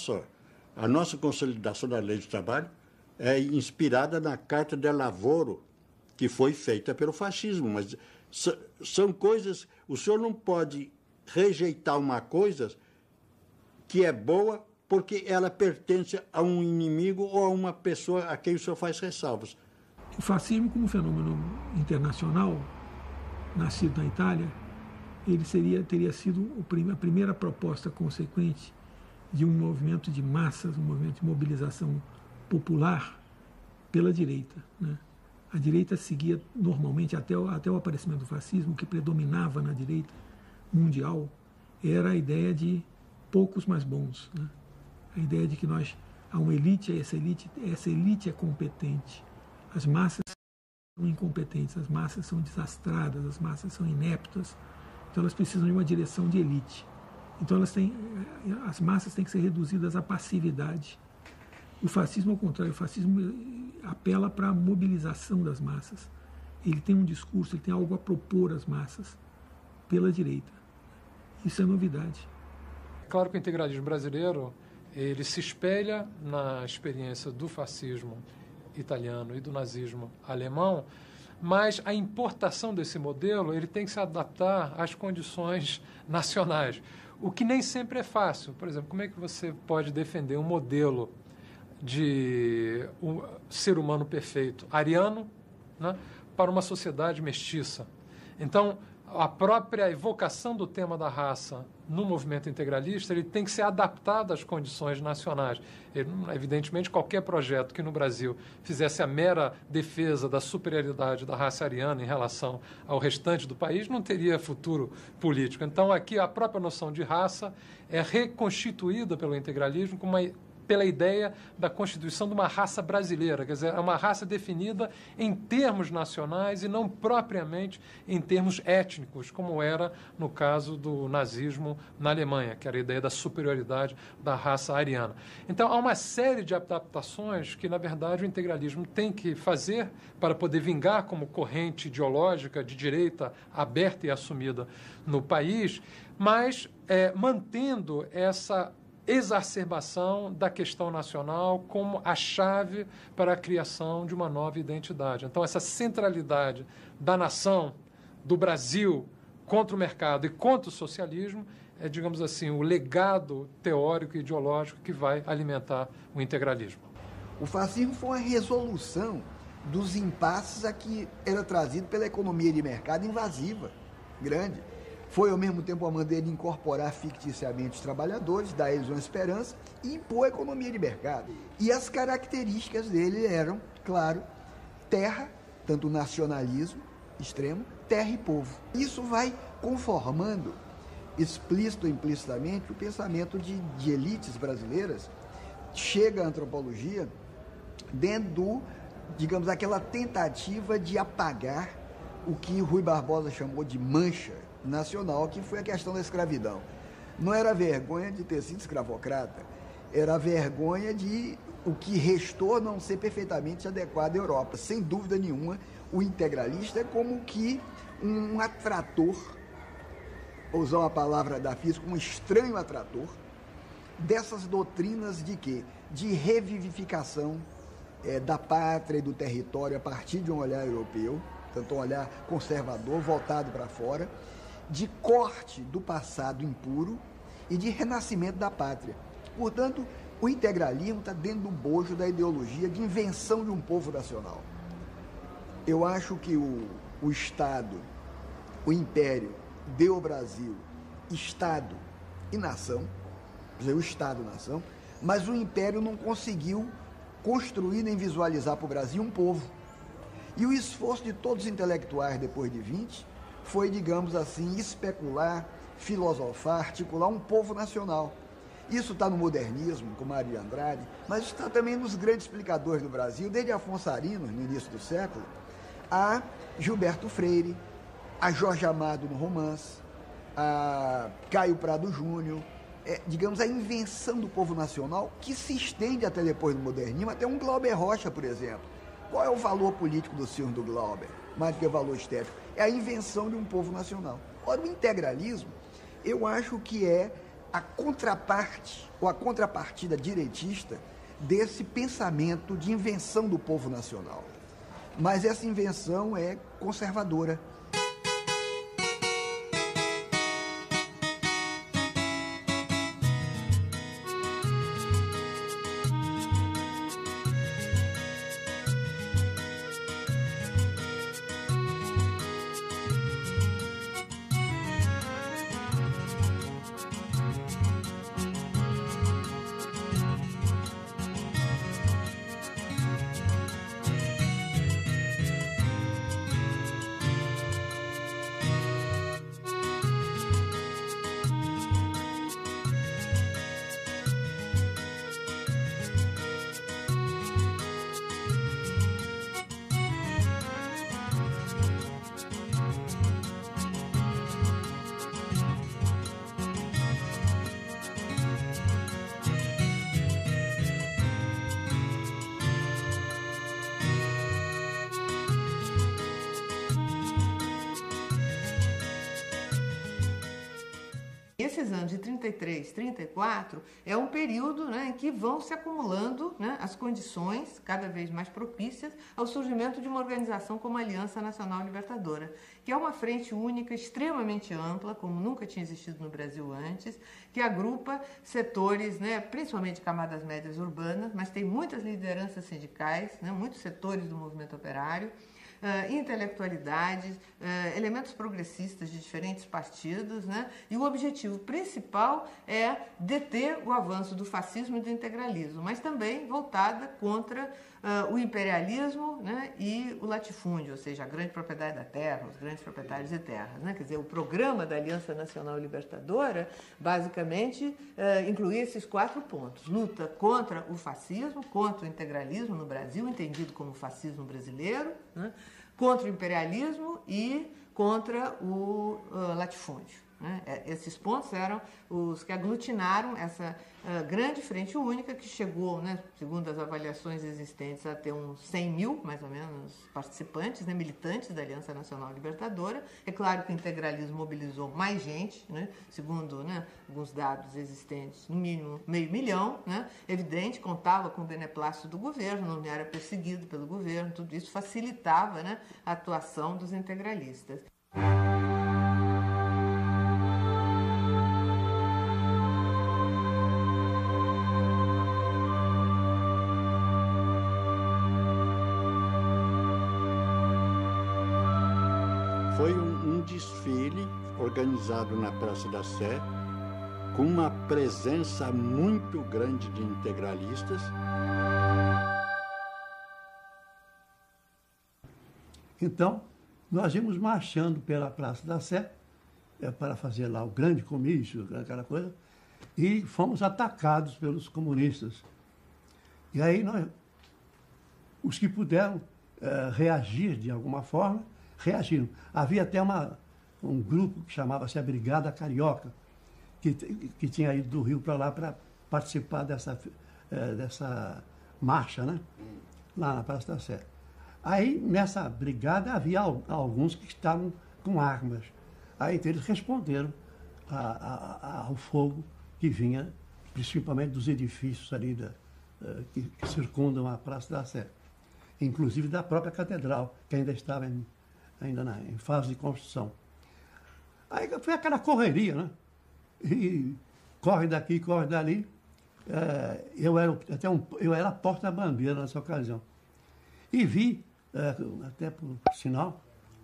a nossa consolidação da lei de trabalho é inspirada na Carta del Lavoro, que foi feita pelo fascismo, mas são coisas, o senhor não pode rejeitar uma coisa que é boa porque ela pertence a um inimigo ou a uma pessoa a quem o senhor faz ressalvas. O fascismo, como fenômeno internacional, nascido na Itália, ele teria sido a primeira proposta consequente de um movimento de massas, um movimento de mobilização popular pela direita, né? A direita seguia normalmente, até o aparecimento do fascismo, o que predominava na direita mundial era a ideia de poucos mais bons, né? A ideia de que há uma elite, essa elite é competente. As massas são incompetentes, as massas são desastradas, as massas são ineptas. Então elas precisam de uma direção de elite. Então as massas têm que ser reduzidas à passividade. O fascismo, ao contrário, o fascismo apela para a mobilização das massas. Ele tem um discurso, ele tem algo a propor às massas pela direita. Isso é novidade. Claro que o integralismo brasileiro ele se espelha na experiência do fascismo italiano e do nazismo alemão, mas a importação desse modelo ele tem que se adaptar às condições nacionais. o que nem sempre é fácil. Por exemplo, como é que você pode defender um modelo de um ser humano perfeito, ariano, né, para uma sociedade mestiça? Então, a própria evocação do tema da raça no movimento integralista, ele tem que ser adaptado às condições nacionais. Evidentemente, qualquer projeto que no Brasil fizesse a mera defesa da superioridade da raça ariana em relação ao restante do país não teria futuro político. Então, aqui a própria noção de raça é reconstituída pelo integralismo como pela ideia da constituição de uma raça brasileira, quer dizer, é uma raça definida em termos nacionais e não propriamente em termos étnicos, como era no caso do nazismo na Alemanha, que era a ideia da superioridade da raça ariana. Então, há uma série de adaptações que, na verdade, o integralismo tem que fazer para poder vingar como corrente ideológica de direita aberta e assumida no país, mas mantendo essa exacerbação da questão nacional como a chave para a criação de uma nova identidade. Então, essa centralidade da nação, do Brasil, contra o mercado e contra o socialismo, é, digamos assim, o legado teórico e ideológico que vai alimentar o integralismo. O fascismo foi uma resolução dos impasses a que era trazido pela economia de mercado invasiva, grande. Foi, ao mesmo tempo, uma maneira de incorporar ficticiamente os trabalhadores, dar a eles uma esperança e impor a economia de mercado. E as características dele eram, claro, terra, tanto o nacionalismo extremo, terra e povo. Isso vai conformando, explícito ou implicitamente, o pensamento de elites brasileiras. Chega a antropologia dentro do, digamos, aquela tentativa de apagar o que Rui Barbosa chamou de mancha nacional, que foi a questão da escravidão. Não era vergonha de ter sido escravocrata, era vergonha de o que restou não ser perfeitamente adequado à Europa. Sem dúvida nenhuma, o integralista é como que um atrator, vou usar uma palavra da física, um estranho atrator, dessas doutrinas de quê? De revivificação da pátria e do território a partir de um olhar europeu, tanto um olhar conservador, voltado para fora, de corte do passado impuro e de renascimento da pátria. Portanto, o integralismo está dentro do bojo da ideologia de invenção de um povo nacional. Eu acho que o Estado, o Império, deu ao Brasil Estado e nação, quer dizer, o Estado-nação, mas o Império não conseguiu construir nem visualizar para o Brasil um povo. E o esforço de todos os intelectuais depois de 20 foi, digamos assim, especular, filosofar, articular um povo nacional. Isso está no modernismo, com Mário de Andrade, mas está também nos grandes explicadores do Brasil, desde Afonso Arinos, no início do século, a Gilberto Freire, a Jorge Amado no romance, a Caio Prado Júnior, digamos, a invenção do povo nacional, que se estende até depois do modernismo, até um Glauber Rocha, por exemplo. Qual é o valor político dos filmes do Glauber? Mais do que o valor estético. É a invenção de um povo nacional. Ora, o integralismo, eu acho que é a contraparte, ou a contrapartida direitista desse pensamento de invenção do povo nacional. Mas essa invenção é conservadora. esses anos de 33, 34, é um período, né, em que vão se acumulando, né, as condições cada vez mais propícias ao surgimento de uma organização como a Aliança Nacional Libertadora, que é uma frente única extremamente ampla, como nunca tinha existido no Brasil antes, que agrupa setores, né, principalmente camadas médias urbanas, mas tem muitas lideranças sindicais, né, muitos setores do movimento operário, intelectualidades, elementos progressistas de diferentes partidos, né? E o objetivo principal é deter o avanço do fascismo e do integralismo, mas também voltada contra o imperialismo, né? E o latifúndio, ou seja, a grande propriedade da terra, os grandes proprietários de terras, né? Quer dizer, o programa da Aliança Nacional Libertadora, basicamente, incluía esses 4 pontos. Luta contra o fascismo, contra o integralismo no Brasil, entendido como fascismo brasileiro, né? Contra o imperialismo e contra o latifúndio. Né? Esses pontos eram os que aglutinaram essa grande frente única que chegou, né, segundo as avaliações existentes, a ter uns 100 mil, mais ou menos, participantes, né, militantes da Aliança Nacional Libertadora. É claro que o integralismo mobilizou mais gente, né, segundo, né, alguns dados existentes, no mínimo 500.000, né, evidente, contava com o beneplácito do governo, não era perseguido pelo governo, tudo isso facilitava, né, a atuação dos integralistas. Foi um desfile organizado na Praça da Sé, com uma presença muito grande de integralistas. Então, nós íamos marchando pela Praça da Sé, para fazer lá o grande comício, aquela coisa, e fomos atacados pelos comunistas. E aí os que puderam reagir de alguma forma, reagiram. Havia até um grupo que chamava-se a Brigada Carioca, que tinha ido do Rio para lá para participar dessa marcha, né? Lá na Praça da Sé. Aí, nessa brigada, havia alguns que estavam com armas. Aí, então, eles responderam ao fogo que vinha, principalmente dos edifícios ali que circundam a Praça da Sé. Inclusive da própria catedral, que ainda estava em fase de construção. Aí foi aquela correria, né? E corre daqui, corre dali. Eu era porta-bandeira nessa ocasião. E vi, até por sinal,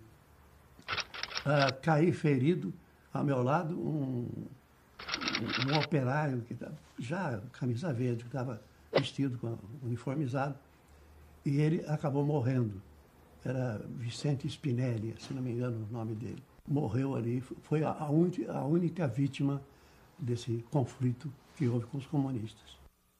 cair ferido ao meu lado um operário que estava já camisa verde, que estava vestido, uniformizado, e ele acabou morrendo. Era Vicente Spinelli, se não me engano o nome dele. Morreu ali, foi a única vítima desse conflito que houve com os comunistas.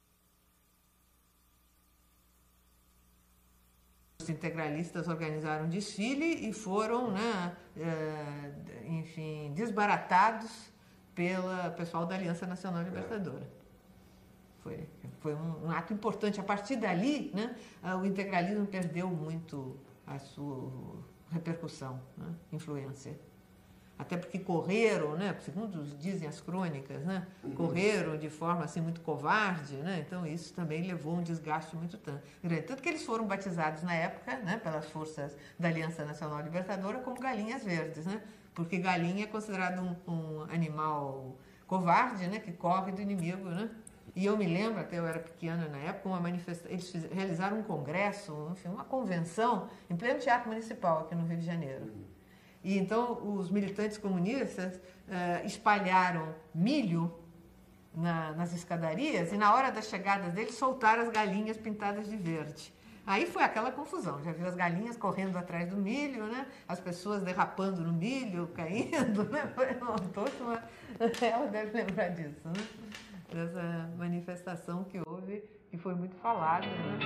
Os integralistas organizaram um desfile e foram, né, enfim, desbaratados pelo pessoal da Aliança Nacional Libertadora. Foi um ato importante. A partir dali, né, o integralismo perdeu muito a sua repercussão, né, influência. Até porque correram, né, segundo dizem as crônicas, né, correram de forma assim muito covarde, né, então isso também levou um desgaste muito grande. Tanto que eles foram batizados na época, né, pelas forças da Aliança Nacional Libertadora como galinhas verdes, né, porque galinha é considerado um animal covarde, né, que corre do inimigo, né. E eu me lembro, até eu era pequena na época, eles realizaram um congresso, enfim, uma convenção em pleno Teatro Municipal aqui no Rio de Janeiro. E então os militantes comunistas espalharam milho nas escadarias e na hora da chegada deles soltaram as galinhas pintadas de verde. Aí foi aquela confusão, já viu as galinhas correndo atrás do milho, né? As pessoas derrapando no milho, caindo, né? Ela deve lembrar disso, né? Dessa manifestação que houve, que foi muito falada, né?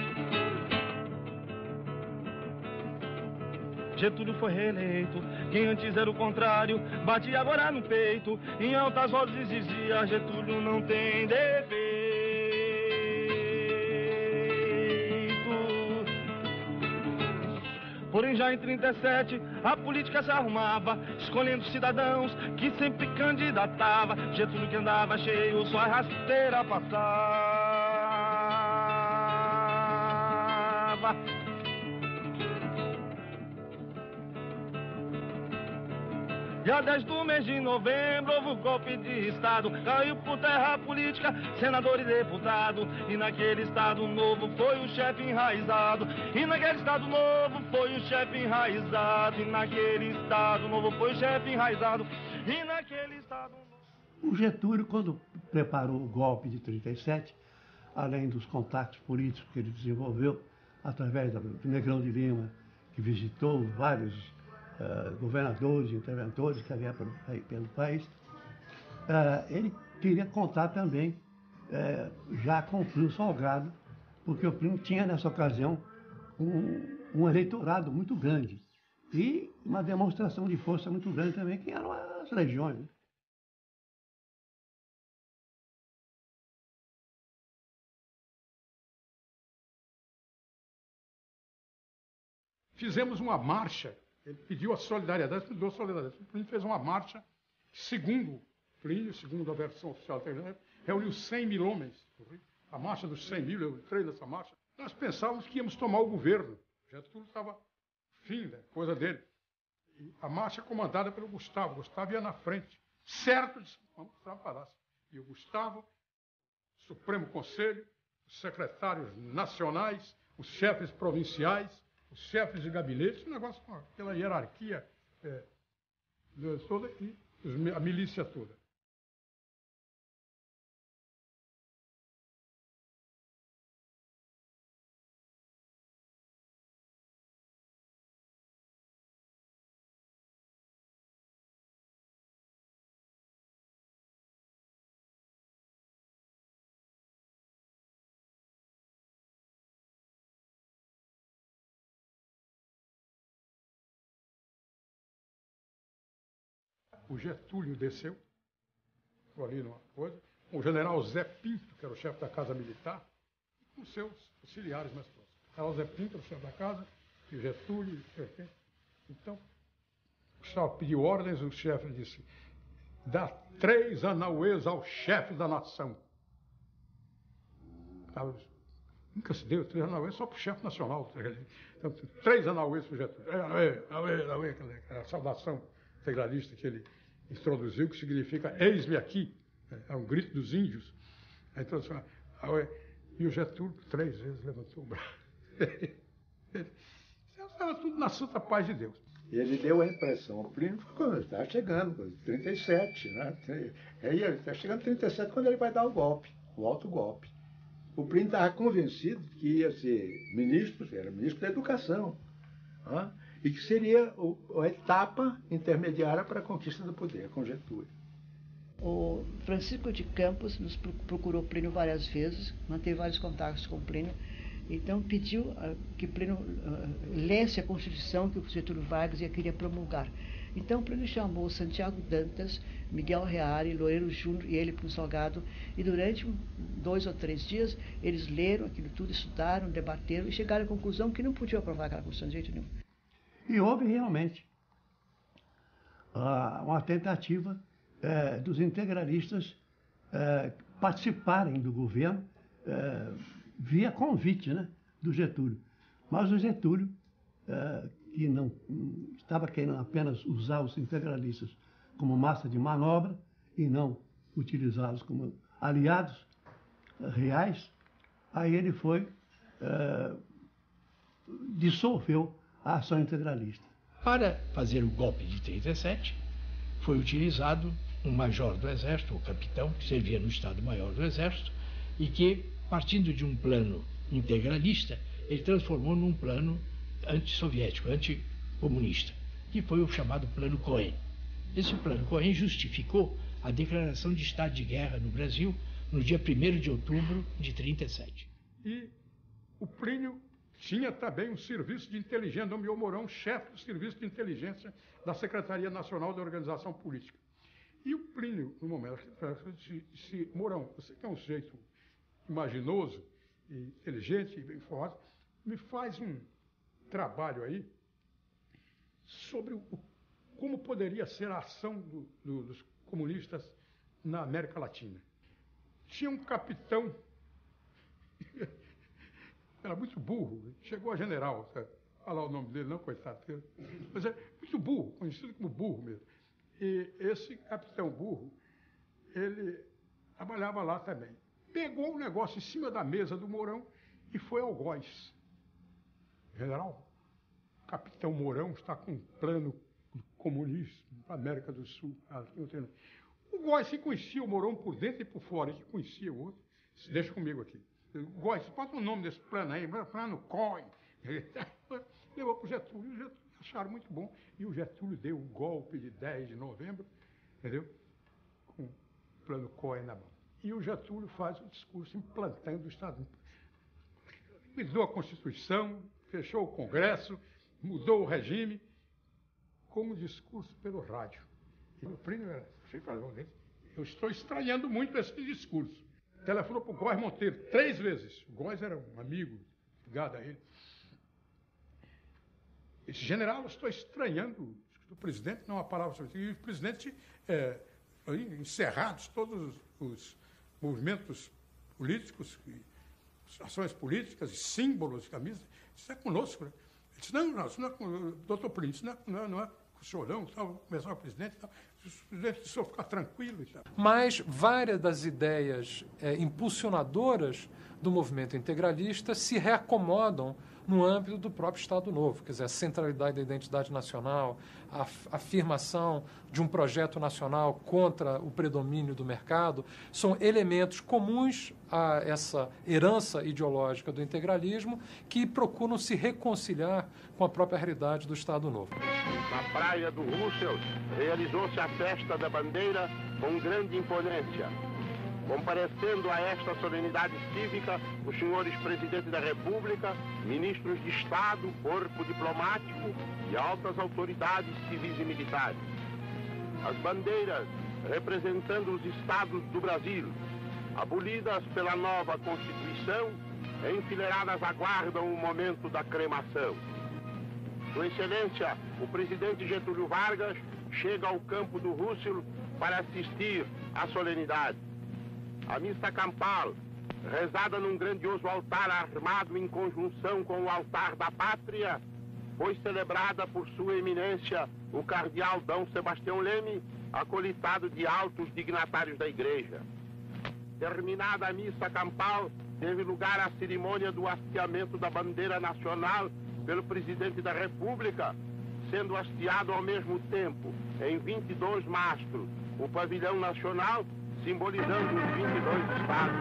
Getúlio foi reeleito, quem antes era o contrário, batia agora no peito, em altas vozes dizia, Getúlio não tem defeito. Porém já em 37 a política se arrumava, escolhendo cidadãos que sempre candidatava. Getúlio que andava cheio, só a rasteira passava. Dia 10 do mês de novembro houve um golpe de estado, caiu por terra a política, senador e deputado. E naquele estado novo foi o chefe enraizado. E naquele estado novo foi o chefe enraizado. E naquele estado novo foi o chefe enraizado. E naquele estado novo... O Getúlio, quando preparou o golpe de 37, além dos contatos políticos que ele desenvolveu, através do Negrão de Lima, que visitou vários governadores e interventores que havia pelo país, ele queria contar também já com o Plínio Salgado, porque o Plínio tinha nessa ocasião um eleitorado muito grande e uma demonstração de força muito grande também, que eram as legiões, né? Fizemos uma marcha. Ele pediu a solidariedade, ele deu solidariedade. O Plínio fez uma marcha, segundo Plínio, segundo a versão oficial, reuniu 100 mil homens. A marcha dos 100 mil, eu entrei nessa marcha. Nós pensávamos que íamos tomar o governo. Getúlio estava fim, né, coisa dele. E a marcha comandada pelo Gustavo. Gustavo ia na frente, certo de vamos para o palácio. E o Gustavo, o Supremo Conselho, os secretários nacionais, os chefes provinciais, os chefes de gabinete, um negócio com aquela hierarquia toda e a milícia toda. O Getúlio desceu, ali numa coisa, com o general Zé Pinto, que era o chefe da Casa Militar, e com seus auxiliares mais próximos. O general Zé Pinto era o chefe da Casa, e o Getúlio, então, o Gustavo pediu ordens, o chefe disse, dá 3 anauês ao chefe da nação. Nunca se deu 3 anauês só para o chefe nacional. Então, 3 anauês para o Getúlio. Anauê, a saudação integralista que ele introduziu, que significa eis-me aqui, é um grito dos índios. Então, e o Getúlio 3 vezes levantou o braço. Estava tudo na santa paz de Deus. Ele deu a impressão, o Plínio está chegando, 37, né? Ele está chegando em 37 quando ele vai dar o golpe, o alto golpe. O Plínio estava convencido que ia ser ministro, era ministro da Educação, né? E que seria a etapa intermediária para a conquista do poder, com Getúlio. O Francisco de Campos nos procurou Plínio várias vezes, manteve vários contatos com Plínio, então pediu que Plínio lesse a Constituição que o Getúlio Vargas queria promulgar. Então Plínio chamou Santiago Dantas, Miguel Reale, Loureiro Júnior e ele, Plínio Salgado, e durante 2 ou 3 dias eles leram aquilo tudo, estudaram, debateram e chegaram à conclusão que não podiam aprovar aquela Constituição de jeito nenhum. E houve realmente uma tentativa dos integralistas participarem do governo via convite, né, do Getúlio. Mas o Getúlio, que não estava querendo apenas usar os integralistas como massa de manobra e não utilizá-los como aliados reais, aí ele dissolveu a ação integralista. Para fazer o golpe de 37, foi utilizado um major do Exército, o capitão, que servia no Estado-Maior do Exército, e que, partindo de um plano integralista, ele transformou num plano antissoviético, anticomunista, que foi o chamado Plano Cohen. Esse Plano Cohen justificou a declaração de estado de guerra no Brasil no dia 1º de outubro de 37. E o Plínio tinha também um serviço de inteligência, nomeou Mourão chefe do serviço de inteligência da Secretaria Nacional da Organização Política. E o Plínio, no momento, disse, Mourão, você que é um sujeito imaginoso, e inteligente e bem informado, me faz um trabalho aí sobre como poderia ser a ação dos comunistas na América Latina. Tinha um capitão, era muito burro, chegou a general, olha lá o nome dele, não, coitado, mas é muito burro, conhecido como burro mesmo. E esse capitão burro, ele trabalhava lá também. Pegou o negócio em cima da mesa do Mourão e foi ao Góis. General, o capitão Mourão está com um plano comunista para a América do Sul. O Góis se conhecia o Mourão por dentro e por fora, ele conhecia o outro. Deixa comigo aqui. Góis, bota o nome desse plano aí, plano COI. Levou para o Getúlio acharam muito bom. E o Getúlio deu o golpe de 10 de novembro, entendeu? Com o plano COI na mão. E o Getúlio faz o discurso implantando o Estado. Mudou a Constituição, fechou o Congresso, mudou o regime, com o discurso pelo rádio. E o Plínio era, eu estou estranhando muito esse discurso. Telefonou para o Góis Monteiro 3 vezes. O Góis era um amigo ligado a ele. Esse general, eu estou estranhando o presidente, não é uma palavra sobre isso. E o presidente, encerrados todos os movimentos políticos, ações políticas e símbolos de camisa, isso é conosco, né? Ele disse, não, isso não é, doutor Plínio, isso não é com o senhor, não, começar o presidente, o presidente precisa ficar tranquilo e tal. Mas várias das ideias impulsionadoras do movimento integralista se reacomodam no âmbito do próprio Estado Novo, quer dizer, a centralidade da identidade nacional, a afirmação de um projeto nacional contra o predomínio do mercado, são elementos comuns a essa herança ideológica do integralismo que procuram se reconciliar com a própria realidade do Estado Novo. Na praia do Roosevelt, realizou-se a festa da bandeira com grande imponência. Comparecendo a esta solenidade cívica, os senhores presidentes da República, ministros de Estado, corpo diplomático e altas autoridades civis e militares. As bandeiras representando os estados do Brasil, abolidas pela nova Constituição, enfileiradas aguardam o momento da cremação. Sua Excelência, o presidente Getúlio Vargas, chega ao campo do Roosevelt para assistir à solenidade. A missa campal, rezada num grandioso altar armado em conjunção com o altar da pátria, foi celebrada por sua eminência, o cardeal D. Sebastião Leme, acolitado de altos dignatários da igreja. Terminada a missa campal, teve lugar a cerimônia do hasteamento da bandeira nacional pelo presidente da República, sendo hasteado ao mesmo tempo, em 22 mastros, o pavilhão nacional, simbolizando os 22 estados.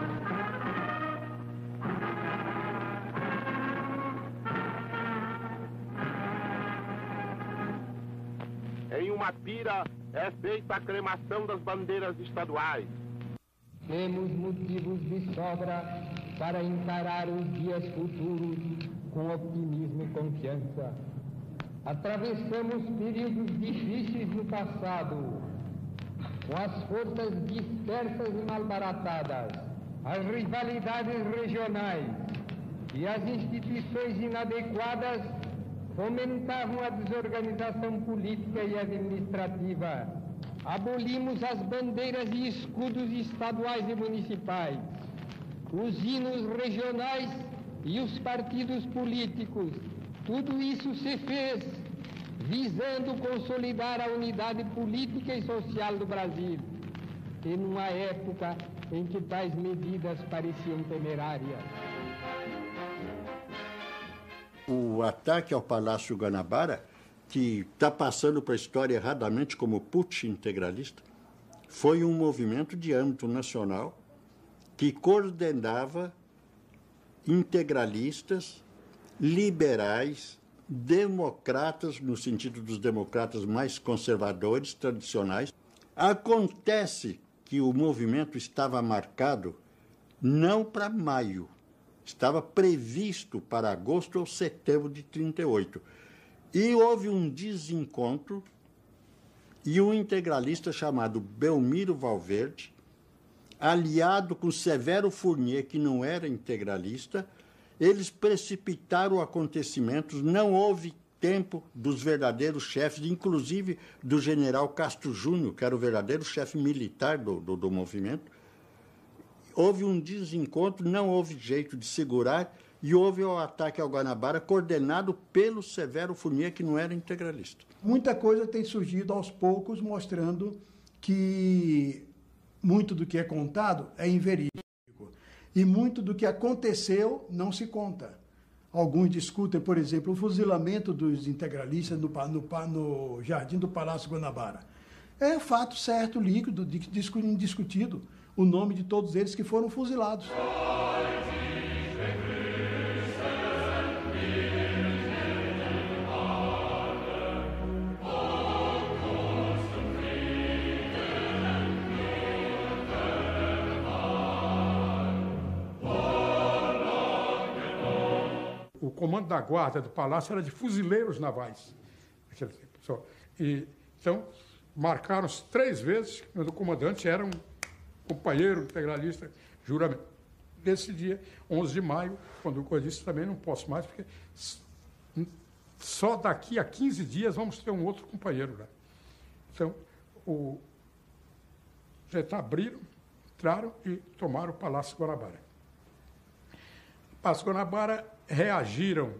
Em uma pira é feita a cremação das bandeiras estaduais. Temos motivos de sobra para encarar os dias futuros com otimismo e confiança. Atravessamos períodos difíceis no passado, com as forças dispersas e malbaratadas, as rivalidades regionais e as instituições inadequadas fomentavam a desorganização política e administrativa. Abolimos as bandeiras e escudos estaduais e municipais, os hinos regionais e os partidos políticos. Tudo isso se fez visando consolidar a unidade política e social do Brasil, e numa época em que tais medidas pareciam temerárias. O ataque ao Palácio Guanabara, que está passando para a história erradamente como putsch integralista, foi um movimento de âmbito nacional que coordenava integralistas, liberais, democratas, no sentido dos democratas mais conservadores, tradicionais. Acontece que o movimento estava marcado não para maio, estava previsto para agosto ou setembro de 1938. E houve um desencontro e um integralista chamado Belmiro Valverde, aliado com Severo Fournier, que não era integralista, eles precipitaram acontecimentos, não houve tempo dos verdadeiros chefes, inclusive do general Castro Júnior, que era o verdadeiro chefe militar do movimento. Houve um desencontro, não houve jeito de segurar, e houve o ataque ao Guanabara coordenado pelo Severo Fournier, que não era integralista. Muita coisa tem surgido aos poucos, mostrando que muito do que é contado é inverídico. E muito do que aconteceu não se conta. Alguns discutem, por exemplo, o fuzilamento dos integralistas no jardim do Palácio Guanabara. É fato certo, líquido, indiscutido, o nome de todos eles que foram fuzilados. O comando da guarda do palácio era de fuzileiros navais. E, então, marcaram-se 3 vezes que o comandante era um companheiro integralista, juramento. Nesse dia, 11 de maio, quando eu disse também não posso mais, porque só daqui a 15 dias vamos ter um outro companheiro lá. Então, já abriram, entraram e tomaram o Palácio Guanabara. O Palácio Guanabara reagiram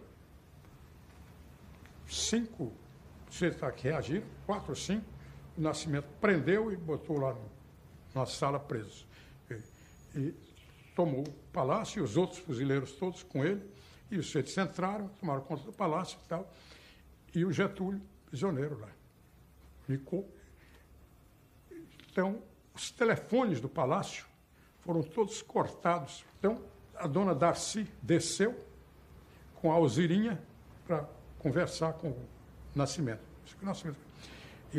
5 que reagiram, 4 ou 5, o Nascimento prendeu e botou lá na sala presos. E tomou o palácio e os outros fuzileiros todos com ele, e os sujeitos entraram, tomaram conta do palácio e tal, e o Getúlio, prisioneiro lá. Ficou. Então, os telefones do palácio foram todos cortados. Então, a dona Darcy desceu com a Alzirinha para conversar com o Nascimento. E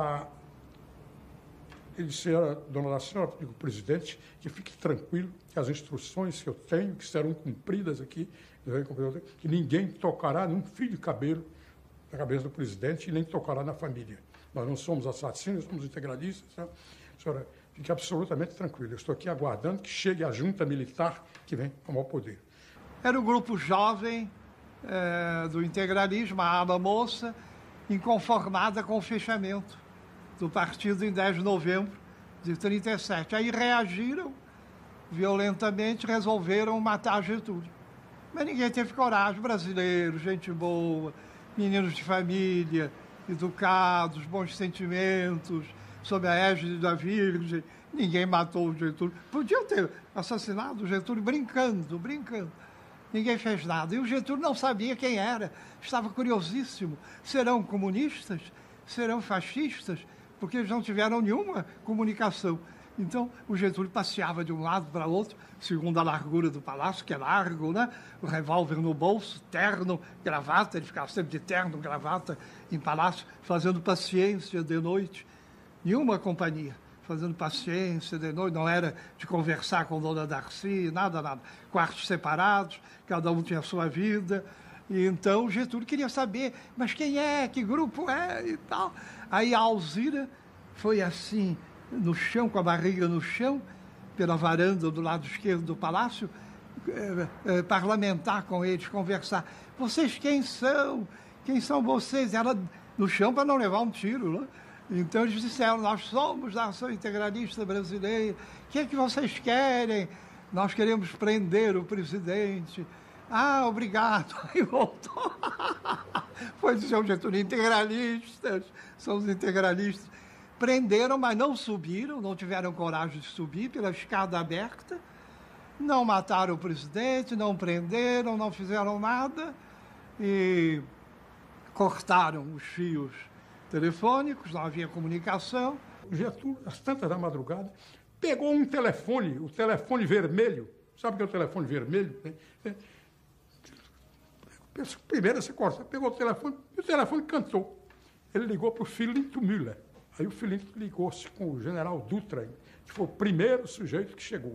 ele disse, dona Darcy, eu digo, presidente, que fique tranquilo, que as instruções que eu tenho, que serão cumpridas aqui, que ninguém tocará num fio de cabelo na cabeça do presidente e nem tocará na família. Nós não somos assassinos, somos integralistas. Tá? A senhora fique absolutamente tranquila. Eu estou aqui aguardando que chegue a junta militar que vem tomar o poder. Era um grupo jovem do integralismo, a ala moça, inconformada com o fechamento do partido em 10 de novembro de 1937. Aí reagiram violentamente, resolveram matar Getúlio. Mas ninguém teve coragem. Brasileiros, gente boa, meninos de família, educados, bons sentimentos, sob a égide da Virgem. Ninguém matou o Getúlio. Podiam ter assassinado o Getúlio brincando. Ninguém fez nada. E o Getúlio não sabia quem era. Estava curiosíssimo. Serão comunistas? Serão fascistas? Porque eles não tiveram nenhuma comunicação. Então, o Getúlio passeava de um lado para outro, segundo a largura do palácio, que é largo, né? O revólver no bolso, terno, gravata. Ele ficava sempre de terno, gravata, em palácio, fazendo paciência de noite. Nenhuma companhia. Fazendo paciência de noite, não era de conversar com Dona Darcy, nada. Quartos separados, cada um tinha a sua vida. E então o Getúlio queria saber, mas quem é, que grupo é e tal. Aí a Alzira foi assim, no chão, com a barriga no chão, pela varanda do lado esquerdo do palácio, parlamentar com eles, conversar. Vocês quem são? Quem são vocês? Ela no chão para não levar um tiro, né? Então eles disseram, nós somos da Ação Integralista Brasileira, o que é que vocês querem? Nós queremos prender o presidente. Ah, obrigado. Aí voltou. Foi dizer o Getúlio, integralistas, são os integralistas. Prenderam, mas não subiram, não tiveram coragem de subir pela escada aberta. Não mataram o presidente, não prenderam, não fizeram nada. E cortaram os fios telefônicos, não havia comunicação. O Getúlio, às tantas da madrugada, pegou um telefone, o telefone vermelho. Sabe o que é o telefone vermelho? Primeiro você corta, pegou o telefone e o telefone cantou. Ele ligou para o Filinto Müller. Aí o Filinto ligou-se com o general Dutra, que foi o primeiro sujeito que chegou.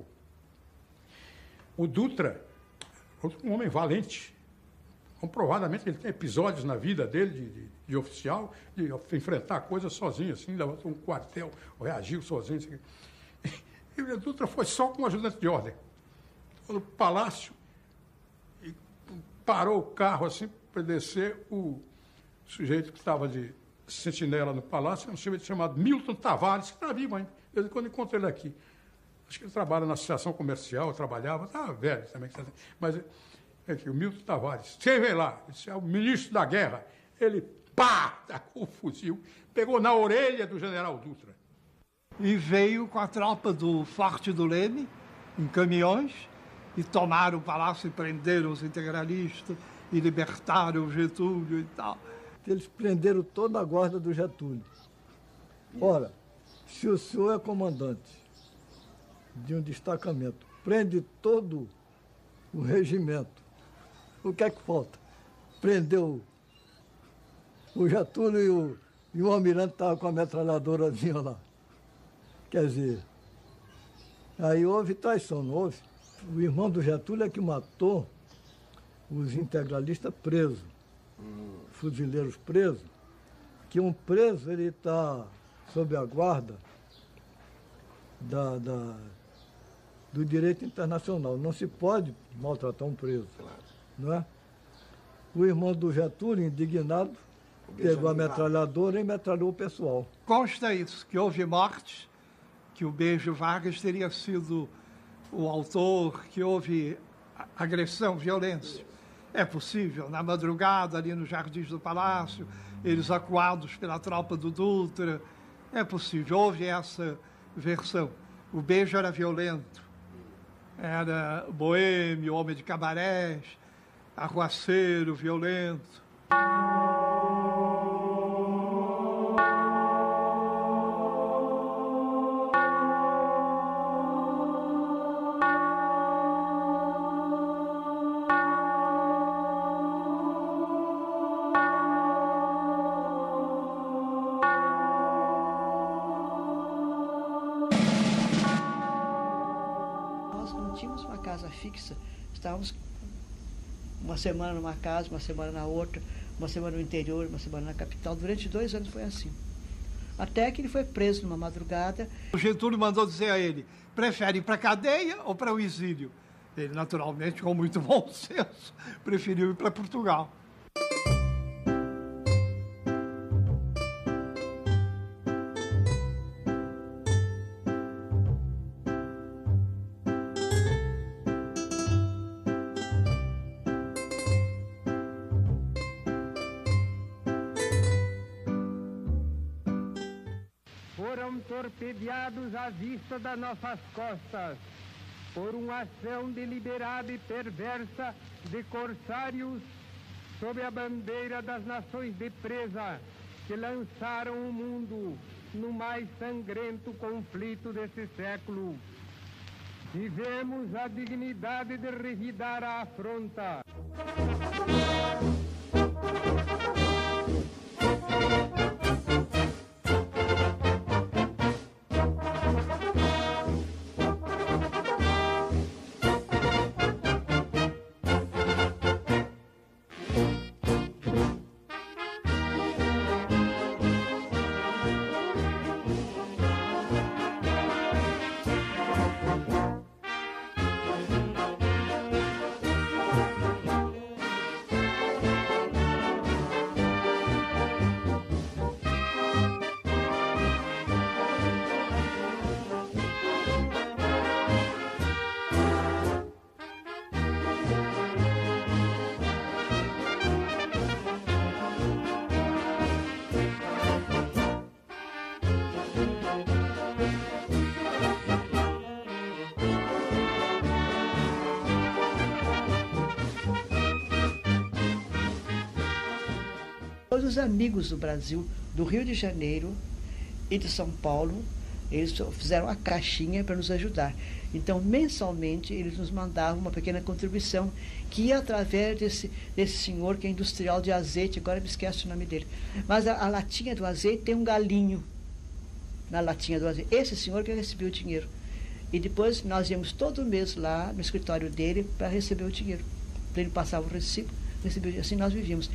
O Dutra, um homem valente, comprovadamente ele tem episódios na vida dele de oficial, de enfrentar coisas sozinho, assim, levantou um quartel, reagiu sozinho. Assim. E o Dutra foi só com um ajudante de ordem. Foi no palácio e parou o carro assim para descer o sujeito que estava de sentinela no palácio, é um sujeito chamado Milton Tavares, que está vivo ainda. Eu, quando encontro ele aqui, acho que ele trabalha na associação comercial, trabalhava, está velho também, mas é aqui, o Milton Tavares. Quem vem lá? Esse é o ministro da guerra. Ele, pá, tacou o fuzil, pegou na orelha do general Dutra. E veio com a tropa do Forte do Leme, em caminhões, e tomaram o palácio e prenderam os integralistas, e libertaram o Getúlio e tal. Eles prenderam toda a guarda do Getúlio. Ora, se o senhor é comandante de um destacamento, prende todo o regimento, o que é que falta? Prendeu o Getúlio e o almirante estava com a metralhadorazinha lá. Quer dizer, aí houve traição, não houve? O irmão do Getúlio é que matou os integralistas presos, fuzileiros presos, que um preso ele está sob a guarda do direito internacional. Não se pode maltratar um preso, não é? O irmão do Getúlio, indignado, pegou a metralhadora e metralhou o pessoal. Consta isso, que houve mortes, que o Beijo Vargas teria sido o autor, que houve agressão, violência. É possível, na madrugada, ali nos jardins do palácio, eles acuados pela tropa do Dutra, é possível, houve essa versão. O Beijo era violento, era boêmio, homem de cabarés, arruaceiro, violento. Fixa, estávamos uma semana numa casa, uma semana na outra, uma semana no interior, uma semana na capital. Durante 2 anos foi assim. Até que ele foi preso numa madrugada. O Getúlio mandou dizer a ele, prefere ir para a cadeia ou para o exílio? Ele, naturalmente, com muito bom senso, preferiu ir para Portugal. Torpedeados à vista das nossas costas por uma ação deliberada e perversa de corsários sob a bandeira das nações de presa que lançaram o mundo no mais sangrento conflito desse século. Tivemos a dignidade de revidar a afronta. Todos os amigos do Brasil, do Rio de Janeiro e de São Paulo, eles fizeram a caixinha para nos ajudar. Então, mensalmente, eles nos mandavam uma pequena contribuição que ia através desse senhor que é industrial de azeite, agora me esqueço o nome dele. Mas a latinha do azeite tem um galinho na latinha do azeite. Esse senhor que recebeu o dinheiro. E depois nós íamos todo mês lá no escritório dele para receber o dinheiro. Ele passava o recibo, recebia o dinheiro. Assim nós vivíamos.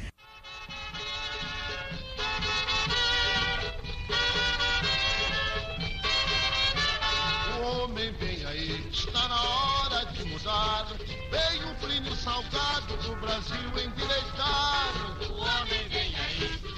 Está na hora de mudar. Veio o Plínio Salgado do Brasil endireitar. O homem vem aí.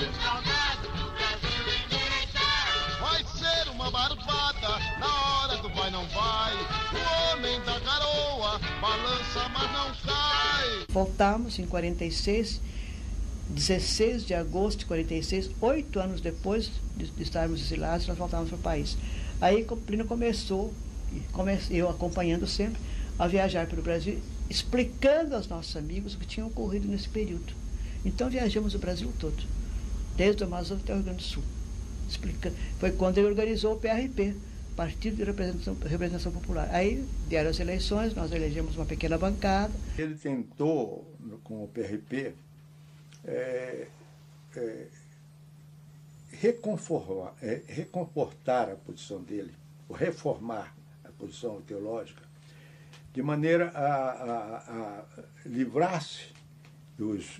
saudade do Brasil nem deixa. Vai ser uma barbada na hora do vai não vai. O homem da garoa balança, mas não cai. Voltamos em 46, 16 de agosto de 46, 8 anos depois de estarmos exilados, nós voltamos para o país. Aí Plínio começou, eu acompanhando sempre, a viajar pelo Brasil, explicando aos nossos amigos o que tinha ocorrido nesse período. Então viajamos o Brasil todo, desde o Amazonas até o Rio Grande do Sul, explicando. Foi quando ele organizou o PRP, Partido de Representação Popular. Aí vieram as eleições, nós elegemos uma pequena bancada. Ele tentou, com o PRP, reconfortar a posição dele, ou reformar a posição teológica, de maneira a livrar-se dos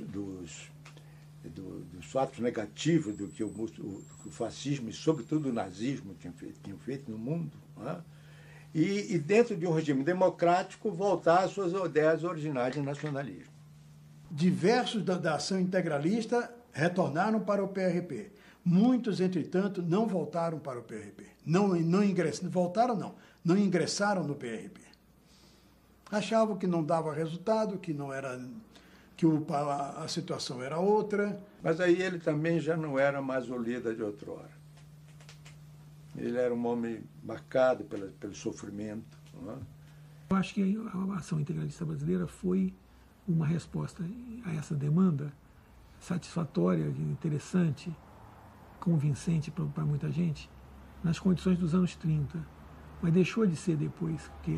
fatos negativos do que o fascismo e, sobretudo, o nazismo tinham feito no mundo, né? E, dentro de um regime democrático, voltar às suas ideias originais de nacionalismo. Diversos da ação integralista retornaram para o PRP. Muitos, entretanto, não voltaram para o PRP. Não ingressaram no PRP. Achavam que não dava resultado, que não era, que a situação era outra. Mas aí ele também já não era mais o líder de outrora. Ele era um homem marcado pelo sofrimento. Não é? Eu acho que a ação integralista brasileira foi uma resposta a essa demanda satisfatória, interessante, convincente para muita gente, nas condições dos anos 30. Mas deixou de ser depois, porque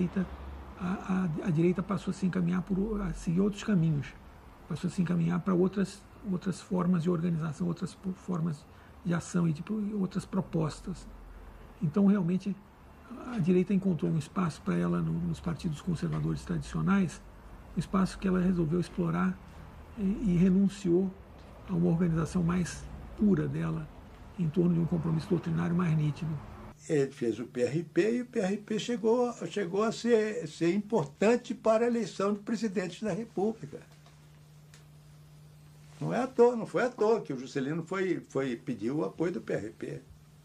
a direita passou a se encaminhar a seguir outros caminhos, passou a se encaminhar para outras formas de organização, outras formas de ação e outras propostas. Então, realmente, a direita encontrou um espaço para ela nos partidos conservadores tradicionais, um espaço que ela resolveu explorar e renunciou a uma organização mais pura dela, em torno de um compromisso doutrinário mais nítido. Ele fez o PRP e o PRP chegou a ser importante para a eleição de presidente da República. Não foi à toa que o Juscelino pediu o apoio do PRP.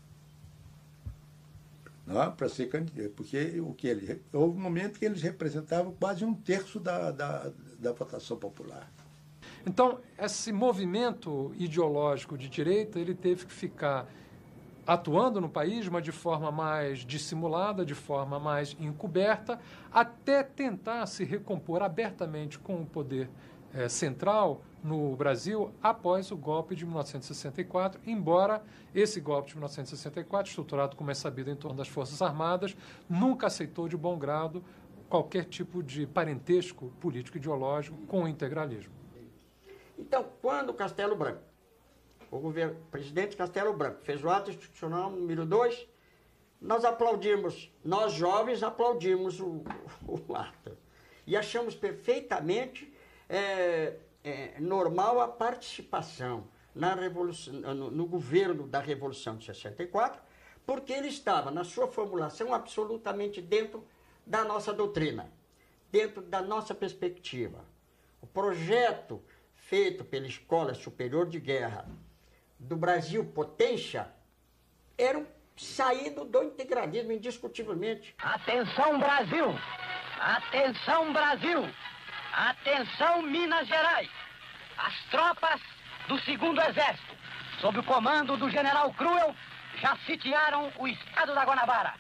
Para ser candidato, porque houve um momento que eles representavam quase 1/3 da votação popular. Então, esse movimento ideológico de direita, ele teve que ficar atuando no país, mas de forma mais dissimulada, de forma mais encoberta, até tentar se recompor abertamente com o poder central no Brasil após o golpe de 1964, embora esse golpe de 1964, estruturado, como é sabido, em torno das Forças Armadas, nunca aceitou de bom grado qualquer tipo de parentesco político-ideológico com o integralismo. Então, quando Castelo Branco, o presidente Castelo Branco, fez o ato institucional número 2, nós aplaudimos, nós jovens aplaudimos o ato. E achamos perfeitamente normal a participação na revolução, no governo da Revolução de 64, porque ele estava, na sua formulação, absolutamente dentro da nossa doutrina, dentro da nossa perspectiva. O projeto feito pela Escola Superior de Guerra do Brasil Potência era um saído do integralismo, indiscutivelmente. Atenção, Brasil! Atenção, Brasil! Atenção, Minas Gerais! As tropas do 2º Exército, sob o comando do general Cruel, já sitiaram o estado da Guanabara.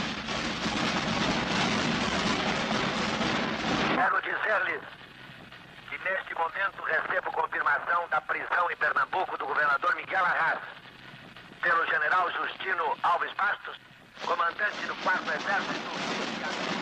Quero dizer-lhes que neste momento recebo confirmação da prisão em Pernambuco do governador Miguel Arras pelo general Justino Alves Bastos, comandante do 4º Exército.